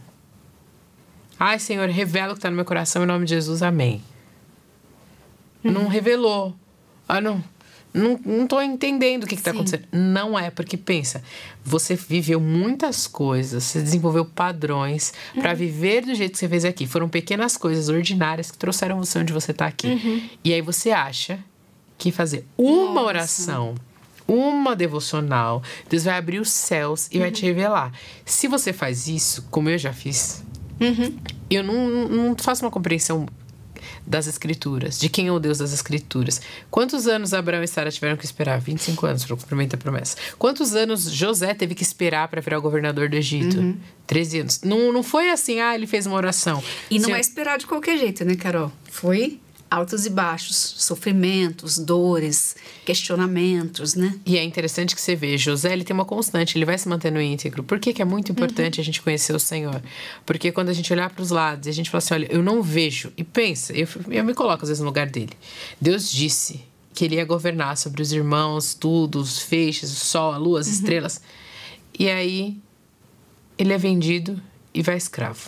S3: Ai, Senhor, revela o que está no meu coração, em nome de Jesus, amém. Uhum. Não revelou. Ah, não. Não, não tô entendendo o que está acontecendo. Não é, porque pensa, você viveu muitas coisas, você desenvolveu padrões uhum. para viver do jeito que você fez aqui. Foram pequenas coisas ordinárias que trouxeram você onde você está aqui. Uhum. E aí você acha que fazer uma Nossa. oração, uma devocional, Deus vai abrir os céus e uhum. vai te revelar. Se você faz isso, como eu já fiz, uhum. eu não, não faço uma compreensão das Escrituras, de quem é o Deus das Escrituras. Quantos anos Abraão e Sara tiveram que esperar? vinte e cinco anos para cumprir a promessa. Quantos anos José teve que esperar para virar o governador do Egito? Uhum. treze anos. Não, não foi assim, ah, ele fez uma oração.
S2: E não
S3: Se
S2: é esperar de qualquer jeito, né, Carol? Foi altos e baixos, sofrimentos, dores, questionamentos, né?
S3: E é interessante que você vê, José, ele tem uma constante, ele vai se mantendo íntegro. Por que que é muito importante uhum. a gente conhecer o Senhor? Porque quando a gente olhar para os lados e a gente fala assim, olha, eu não vejo, e pensa, eu, eu me coloco às vezes no lugar dele. Deus disse que ele ia governar sobre os irmãos, tudo, os feixes, o sol, a lua, as uhum. estrelas. E aí, ele é vendido e vai escravo.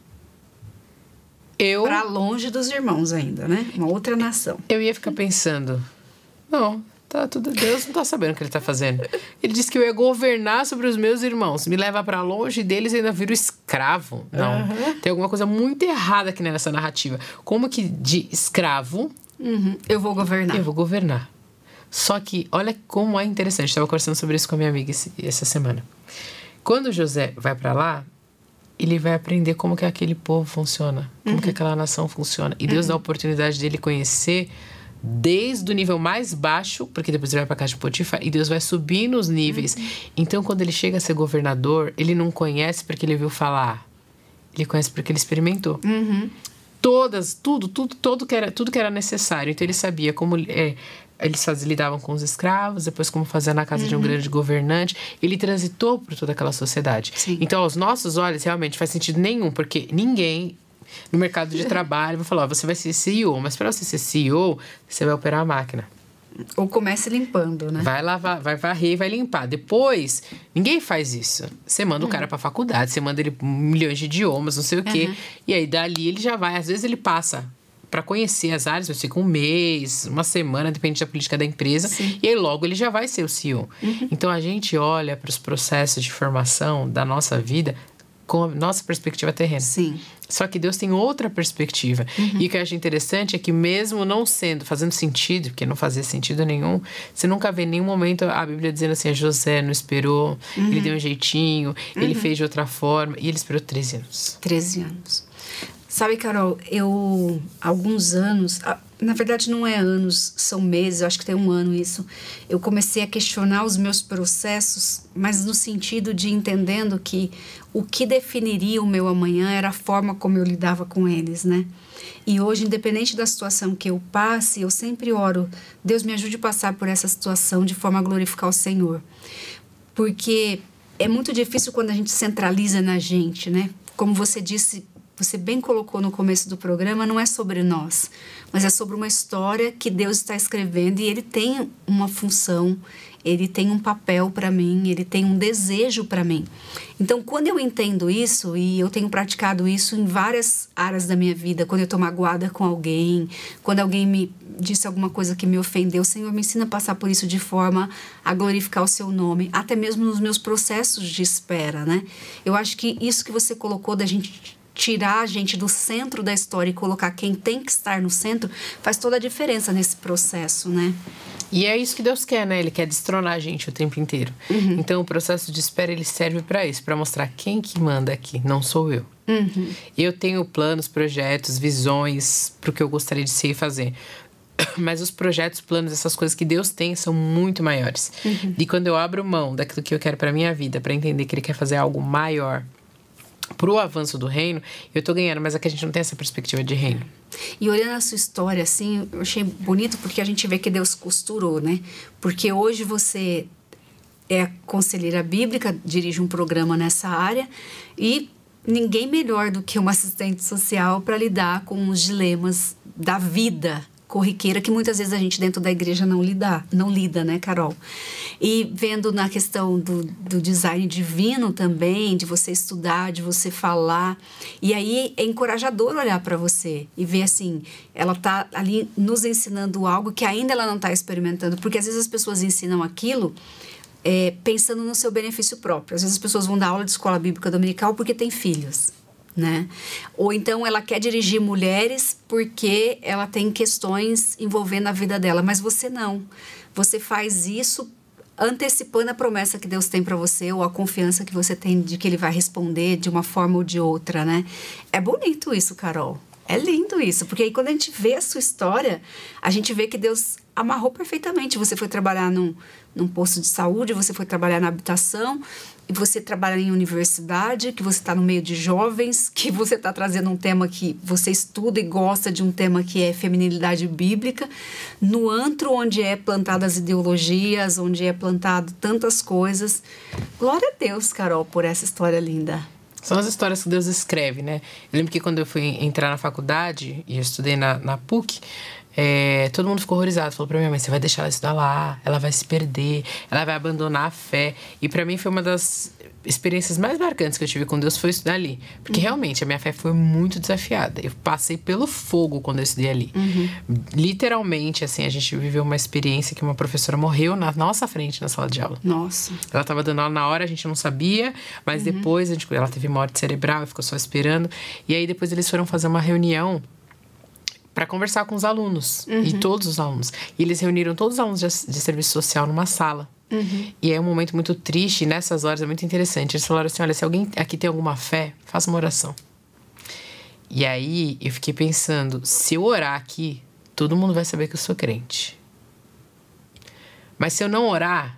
S3: Eu,
S2: para longe dos irmãos ainda, né? Uma outra nação.
S3: Eu ia ficar pensando, não, tá tudo, Deus não tá sabendo o que ele tá fazendo. Ele disse que eu ia governar sobre os meus irmãos, me leva para longe deles e ainda viro escravo. Não, uhum. tem alguma coisa muito errada aqui nessa narrativa. Como que de escravo...
S2: Uhum. Eu vou governar.
S3: Eu vou governar. Só que, olha como é interessante. Eu estava conversando sobre isso com a minha amiga esse, essa semana. Quando José vai para lá, ele vai aprender como que aquele povo funciona, como uhum. que aquela nação funciona. E Deus uhum. dá a oportunidade dele conhecer desde o nível mais baixo, porque depois ele vai para a casa de Potifar, e Deus vai subir nos níveis. Uhum. Então, quando ele chega a ser governador, ele não conhece porque ele ouviu falar. Ele conhece porque ele experimentou. Uhum. Todas, tudo, tudo, tudo que era, tudo que era necessário. Então, ele sabia como... É, eles faz, lidavam com os escravos, depois como fazer na casa uhum. de um grande governante. Ele transitou por toda aquela sociedade. Sim. Então, aos nossos olhos, realmente faz sentido nenhum, porque ninguém no mercado de trabalho vai falar, ó, você vai ser C E O, mas para você ser C E O, você vai operar a máquina.
S2: Ou comece limpando, né?
S3: Vai lavar, vai varrer e vai limpar. Depois, ninguém faz isso. Você manda uhum. o cara pra faculdade, você manda ele milhões de idiomas, não sei o quê. Uhum. E aí, dali, ele já vai. Às vezes, ele passa para conhecer as áreas, você fica um mês, uma semana, depende da política da empresa. Sim. E aí, logo, ele já vai ser o C E O. Uhum. Então, a gente olha para os processos de formação da nossa vida com a nossa perspectiva terrena. Sim. Só que Deus tem outra perspectiva. Uhum. E o que eu acho interessante é que mesmo não sendo, fazendo sentido, porque não fazia sentido nenhum, você nunca vê em nenhum momento a Bíblia dizendo assim, José não esperou, uhum. ele deu um jeitinho, uhum. ele fez de outra forma, e ele esperou treze anos.
S2: treze anos. Sabe, Carol, eu, há alguns anos, na verdade não é anos, são meses, eu acho que tem um ano isso, eu comecei a questionar os meus processos, mas no sentido de entendendo que o que definiria o meu amanhã era a forma como eu lidava com eles, né? E hoje, independente da situação que eu passe, eu sempre oro, Deus me ajude a passar por essa situação de forma a glorificar o Senhor. Porque é muito difícil quando a gente centraliza na gente, né? Como você disse, você bem colocou no começo do programa, não é sobre nós, mas é sobre uma história que Deus está escrevendo e Ele tem uma função, Ele tem um papel para mim, Ele tem um desejo para mim. Então, quando eu entendo isso, e eu tenho praticado isso em várias áreas da minha vida, quando eu estou magoada com alguém, quando alguém me disse alguma coisa que me ofendeu, Senhor, me ensina a passar por isso de forma a glorificar o Seu nome, até mesmo nos meus processos de espera, né? Eu acho que isso que você colocou da gente tirar a gente do centro da história e colocar quem tem que estar no centro, faz toda a diferença nesse processo, né?
S3: E é isso que Deus quer, né? Ele quer destronar a gente o tempo inteiro. Uhum. Então, o processo de espera, ele serve para isso, para mostrar quem que manda aqui, não sou eu. Uhum. Eu tenho planos, projetos, visões para o que eu gostaria de ser e fazer. Mas os projetos, planos, essas coisas que Deus tem são muito maiores. Uhum. E quando eu abro mão daquilo que eu quero para minha vida, para entender que Ele quer fazer algo maior pro avanço do reino, eu tô ganhando, mas aqui a gente não tem essa perspectiva de reino.
S2: E olhando a sua história, assim, eu achei bonito porque a gente vê que Deus costurou, né? Porque hoje você é conselheira bíblica, dirige um programa nessa área e ninguém melhor do que uma assistente social para lidar com os dilemas da vida corriqueira que muitas vezes a gente dentro da igreja não lida, não lida, né, Carol? E vendo na questão do, do design divino também, de você estudar, de você falar, e aí é encorajador olhar para você e ver assim, ela tá ali nos ensinando algo que ainda ela não está experimentando, porque às vezes as pessoas ensinam aquilo é, pensando no seu benefício próprio. Às vezes as pessoas vão dar aula de escola bíblica dominical porque têm filhos, né? Ou então ela quer dirigir mulheres porque ela tem questões envolvendo a vida dela, mas você não. Você faz isso antecipando a promessa que Deus tem para você ou a confiança que você tem de que Ele vai responder de uma forma ou de outra, né? É bonito isso, Carol. É lindo isso, porque aí quando a gente vê a sua história, a gente vê que Deus amarrou perfeitamente. Você foi trabalhar num, num posto de saúde, você foi trabalhar na habitação, e você trabalha em universidade, que você está no meio de jovens, que você está trazendo um tema que você estuda e gosta de um tema que é feminilidade bíblica, no antro onde é plantadas ideologias, onde é plantado tantas coisas. Glória a Deus, Carol, por essa história linda.
S3: São as histórias que Deus escreve, né? Eu lembro que quando eu fui entrar na faculdade, e eu estudei na, na P U C, é, todo mundo ficou horrorizado. Falou pra minha mãe, você vai deixar ela estudar lá, ela vai se perder, ela vai abandonar a fé. E pra mim foi uma das experiências mais marcantes que eu tive com Deus, foi estudar ali. Porque uhum. realmente a minha fé foi muito desafiada. Eu passei pelo fogo quando eu estudei ali. Uhum. Literalmente, assim, a gente viveu uma experiência que uma professora morreu na nossa frente na sala de aula.
S2: Nossa.
S3: Ela tava dando aula na hora, a gente não sabia, mas uhum. depois a gente, ela teve morte cerebral e ficou só esperando. E aí depois eles foram fazer uma reunião para conversar com os alunos, uhum. e todos os alunos. E eles reuniram todos os alunos de, de serviço social numa sala. Uhum. E é um momento muito triste, e nessas horas é muito interessante. Eles falaram assim, olha, se alguém aqui tem alguma fé, faça uma oração. E aí eu fiquei pensando, se eu orar aqui, todo mundo vai saber que eu sou crente. Mas se eu não orar,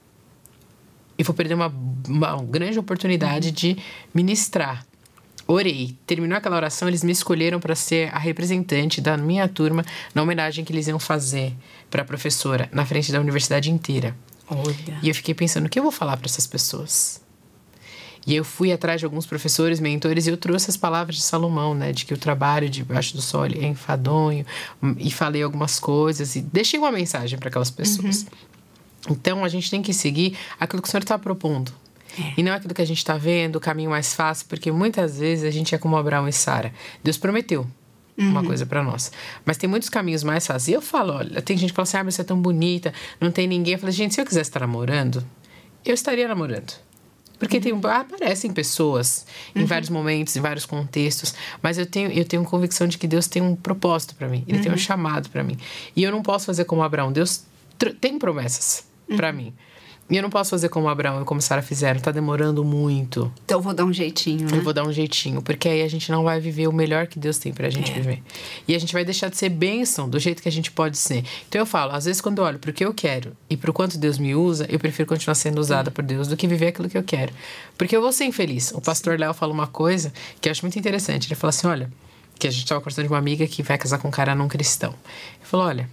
S3: eu vou perder uma, uma grande oportunidade uhum. de ministrar. Orei. Terminou aquela oração, eles me escolheram para ser a representante da minha turma na homenagem que eles iam fazer para a professora na frente da universidade inteira.
S2: Olha.
S3: E eu fiquei pensando, o que eu vou falar para essas pessoas? E eu fui atrás de alguns professores, mentores, e eu trouxe as palavras de Salomão, né? De que o trabalho debaixo do sol é enfadonho. E falei algumas coisas e deixei uma mensagem para aquelas pessoas. Uhum. Então, a gente tem que seguir aquilo que o Senhor está propondo. É. E não aquilo que a gente está vendo, o caminho mais fácil, porque muitas vezes a gente é como Abraão e Sara. Deus prometeu uhum. uma coisa para nós. Mas tem muitos caminhos mais fáceis. E eu falo, olha, tem gente que fala assim, ah, mas você é tão bonita, não tem ninguém. Eu falo, gente, se eu quisesse estar namorando, eu estaria namorando. Porque uhum. tem, aparecem pessoas em uhum. vários momentos, em vários contextos, mas eu tenho, eu tenho convicção de que Deus tem um propósito para mim. Ele uhum. tem um chamado para mim. E eu não posso fazer como Abraão. Deus tem promessas uhum. para mim. E eu não posso fazer como Abraão e como Sara fizeram. Tá demorando muito.
S2: Então eu vou dar um jeitinho, né?
S3: Eu vou dar um jeitinho. Porque aí a gente não vai viver o melhor que Deus tem pra gente é. viver. E a gente vai deixar de ser bênção do jeito que a gente pode ser. Então eu falo, às vezes quando eu olho pro que eu quero e pro quanto Deus me usa, eu prefiro continuar sendo usada por Deus do que viver aquilo que eu quero. Porque eu vou ser infeliz. O pastor Léo fala uma coisa que eu acho muito interessante. Ele fala assim, olha... Que a gente tava conversando de uma amiga que vai casar com um cara não cristão. Ele falou, olha...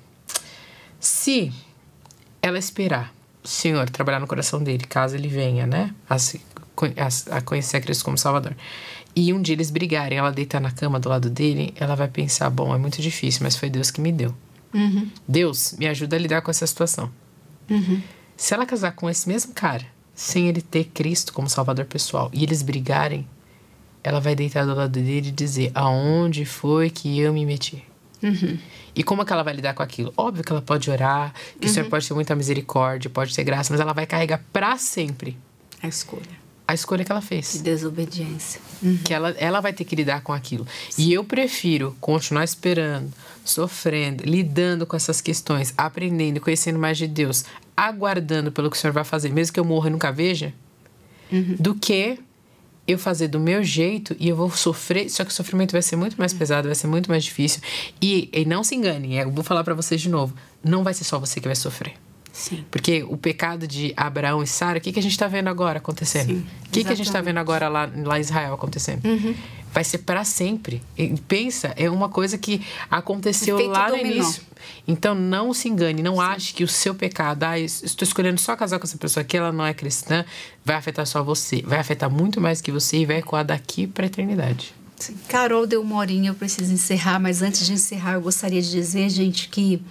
S3: Se ela esperar o Senhor trabalhar no coração dele, caso ele venha, né, a, se, a, a conhecer a Cristo como Salvador, e um dia eles brigarem, ela deitar na cama do lado dele, ela vai pensar, bom, é muito difícil, mas foi Deus que me deu. Uhum. Deus me ajuda a lidar com essa situação. Uhum. Se ela casar com esse mesmo cara, sem ele ter Cristo como Salvador pessoal, e eles brigarem, ela vai deitar do lado dele e dizer, aonde foi que eu me meti? Uhum. E como é que ela vai lidar com aquilo? Óbvio que ela pode orar, que uhum. o Senhor pode ter muita misericórdia, pode ter graça, mas ela vai carregar pra sempre
S2: a escolha.
S3: a escolha que ela fez.
S2: De desobediência. Uhum.
S3: Que ela, ela vai ter que lidar com aquilo. Sim. E eu prefiro continuar esperando, sofrendo, lidando com essas questões, aprendendo, conhecendo mais de Deus, aguardando pelo que o Senhor vai fazer, mesmo que eu morra e nunca veja, uhum. do que eu fazer do meu jeito e eu vou sofrer, só que o sofrimento vai ser muito mais pesado, vai ser muito mais difícil. E, e não se engane, eu vou falar para vocês de novo, não vai ser só você que vai sofrer.
S2: Sim.
S3: Porque o pecado de Abraão e Sara, o que, que a gente está vendo agora acontecendo? Sim, o que, que a gente está vendo agora lá, lá em Israel acontecendo? Uhum. Vai ser para sempre. E pensa, é uma coisa que aconteceu Efeito lá no dominó. Início. Então, não se engane, não Sim. ache que o seu pecado, ah, estou escolhendo só casar com essa pessoa que ela não é cristã, vai afetar só você. Vai afetar muito mais que você e vai ecoar daqui para a eternidade.
S2: Sim. Carol deu uma horinha, eu preciso encerrar, mas antes de encerrar, eu gostaria de dizer, gente, que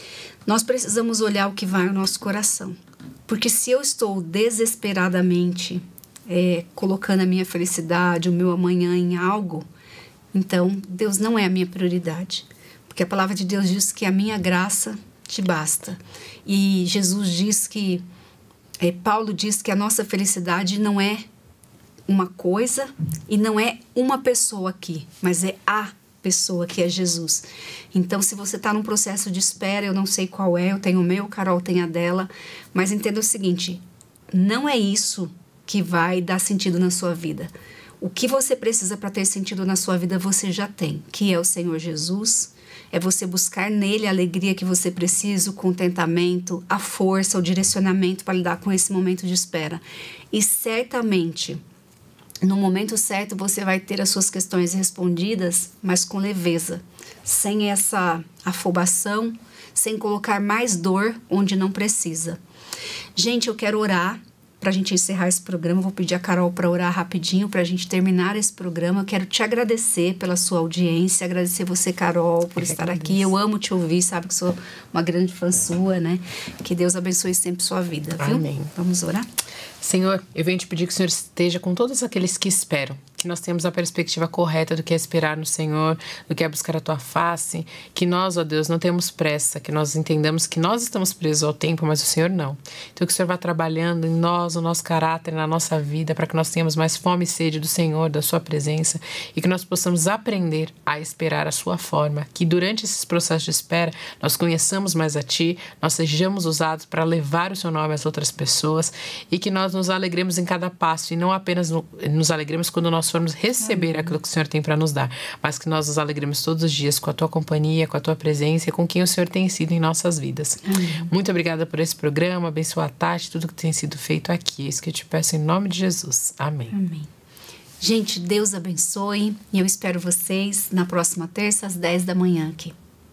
S2: nós precisamos olhar o que vai no nosso coração. Porque se eu estou desesperadamente é, colocando a minha felicidade, o meu amanhã em algo, então Deus não é a minha prioridade. Porque a palavra de Deus diz que a minha graça te basta. E Jesus diz que, é, Paulo diz que a nossa felicidade não é uma coisa e não é uma pessoa aqui, mas é a pessoa que é Jesus. Então, se você está num processo de espera, eu não sei qual é, eu tenho o meu, Carol tem a dela, mas entenda o seguinte, não é isso que vai dar sentido na sua vida. O que você precisa para ter sentido na sua vida, você já tem, que é o Senhor Jesus. É você buscar nele a alegria que você precisa, o contentamento, a força, o direcionamento para lidar com esse momento de espera. E certamente, no momento certo, você vai ter as suas questões respondidas, mas com leveza, sem essa afobação, sem colocar mais dor onde não precisa. Gente, eu quero orar para a gente encerrar esse programa. Vou pedir a Carol para orar rapidinho para a gente terminar esse programa. Eu quero te agradecer pela sua audiência, agradecer você, Carol, por eu estar agradeço. Aqui. Eu amo te ouvir, sabe que sou uma grande fã sua, né? Que Deus abençoe sempre sua vida, viu?
S3: Amém.
S2: Vamos orar?
S3: Senhor, eu venho te pedir que o Senhor esteja com todos aqueles que esperam, que nós tenhamos a perspectiva correta do que é esperar no Senhor, do que é buscar a Tua face, que nós, ó Deus, não temos pressa, que nós entendamos que nós estamos presos ao tempo, mas o Senhor não. Então que o Senhor vá trabalhando em nós, no nosso caráter, na nossa vida, para que nós tenhamos mais fome e sede do Senhor, da Sua presença, e que nós possamos aprender a esperar a Sua forma, que durante esses processos de espera, nós conheçamos mais a Ti, nós sejamos usados para levar o Seu nome às outras pessoas, e que nós nos alegremos em cada passo, e não apenas no, nos alegremos quando nós formos receber Amém. Aquilo que o Senhor tem para nos dar, mas que nós nos alegremos todos os dias com a Tua companhia, com a Tua presença e com quem o Senhor tem sido em nossas vidas. Amém. Muito obrigada por esse programa, abençoa a Tati, tudo que tem sido feito aqui. É isso que eu te peço em nome de Jesus. Amém.
S2: Amém. Gente, Deus abençoe e eu espero vocês na próxima terça às dez da manhã aqui.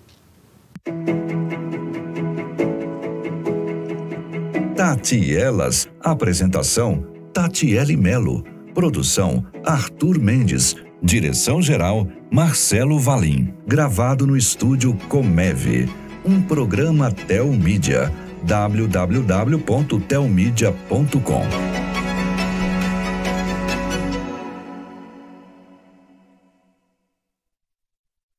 S1: Tati e Elas. Apresentação: Tatiele Melo. Produção: Arthur Mendes. Direção-geral: Marcelo Valim. Gravado no estúdio Comev. Um programa Telmídia. w w w ponto telmídia ponto com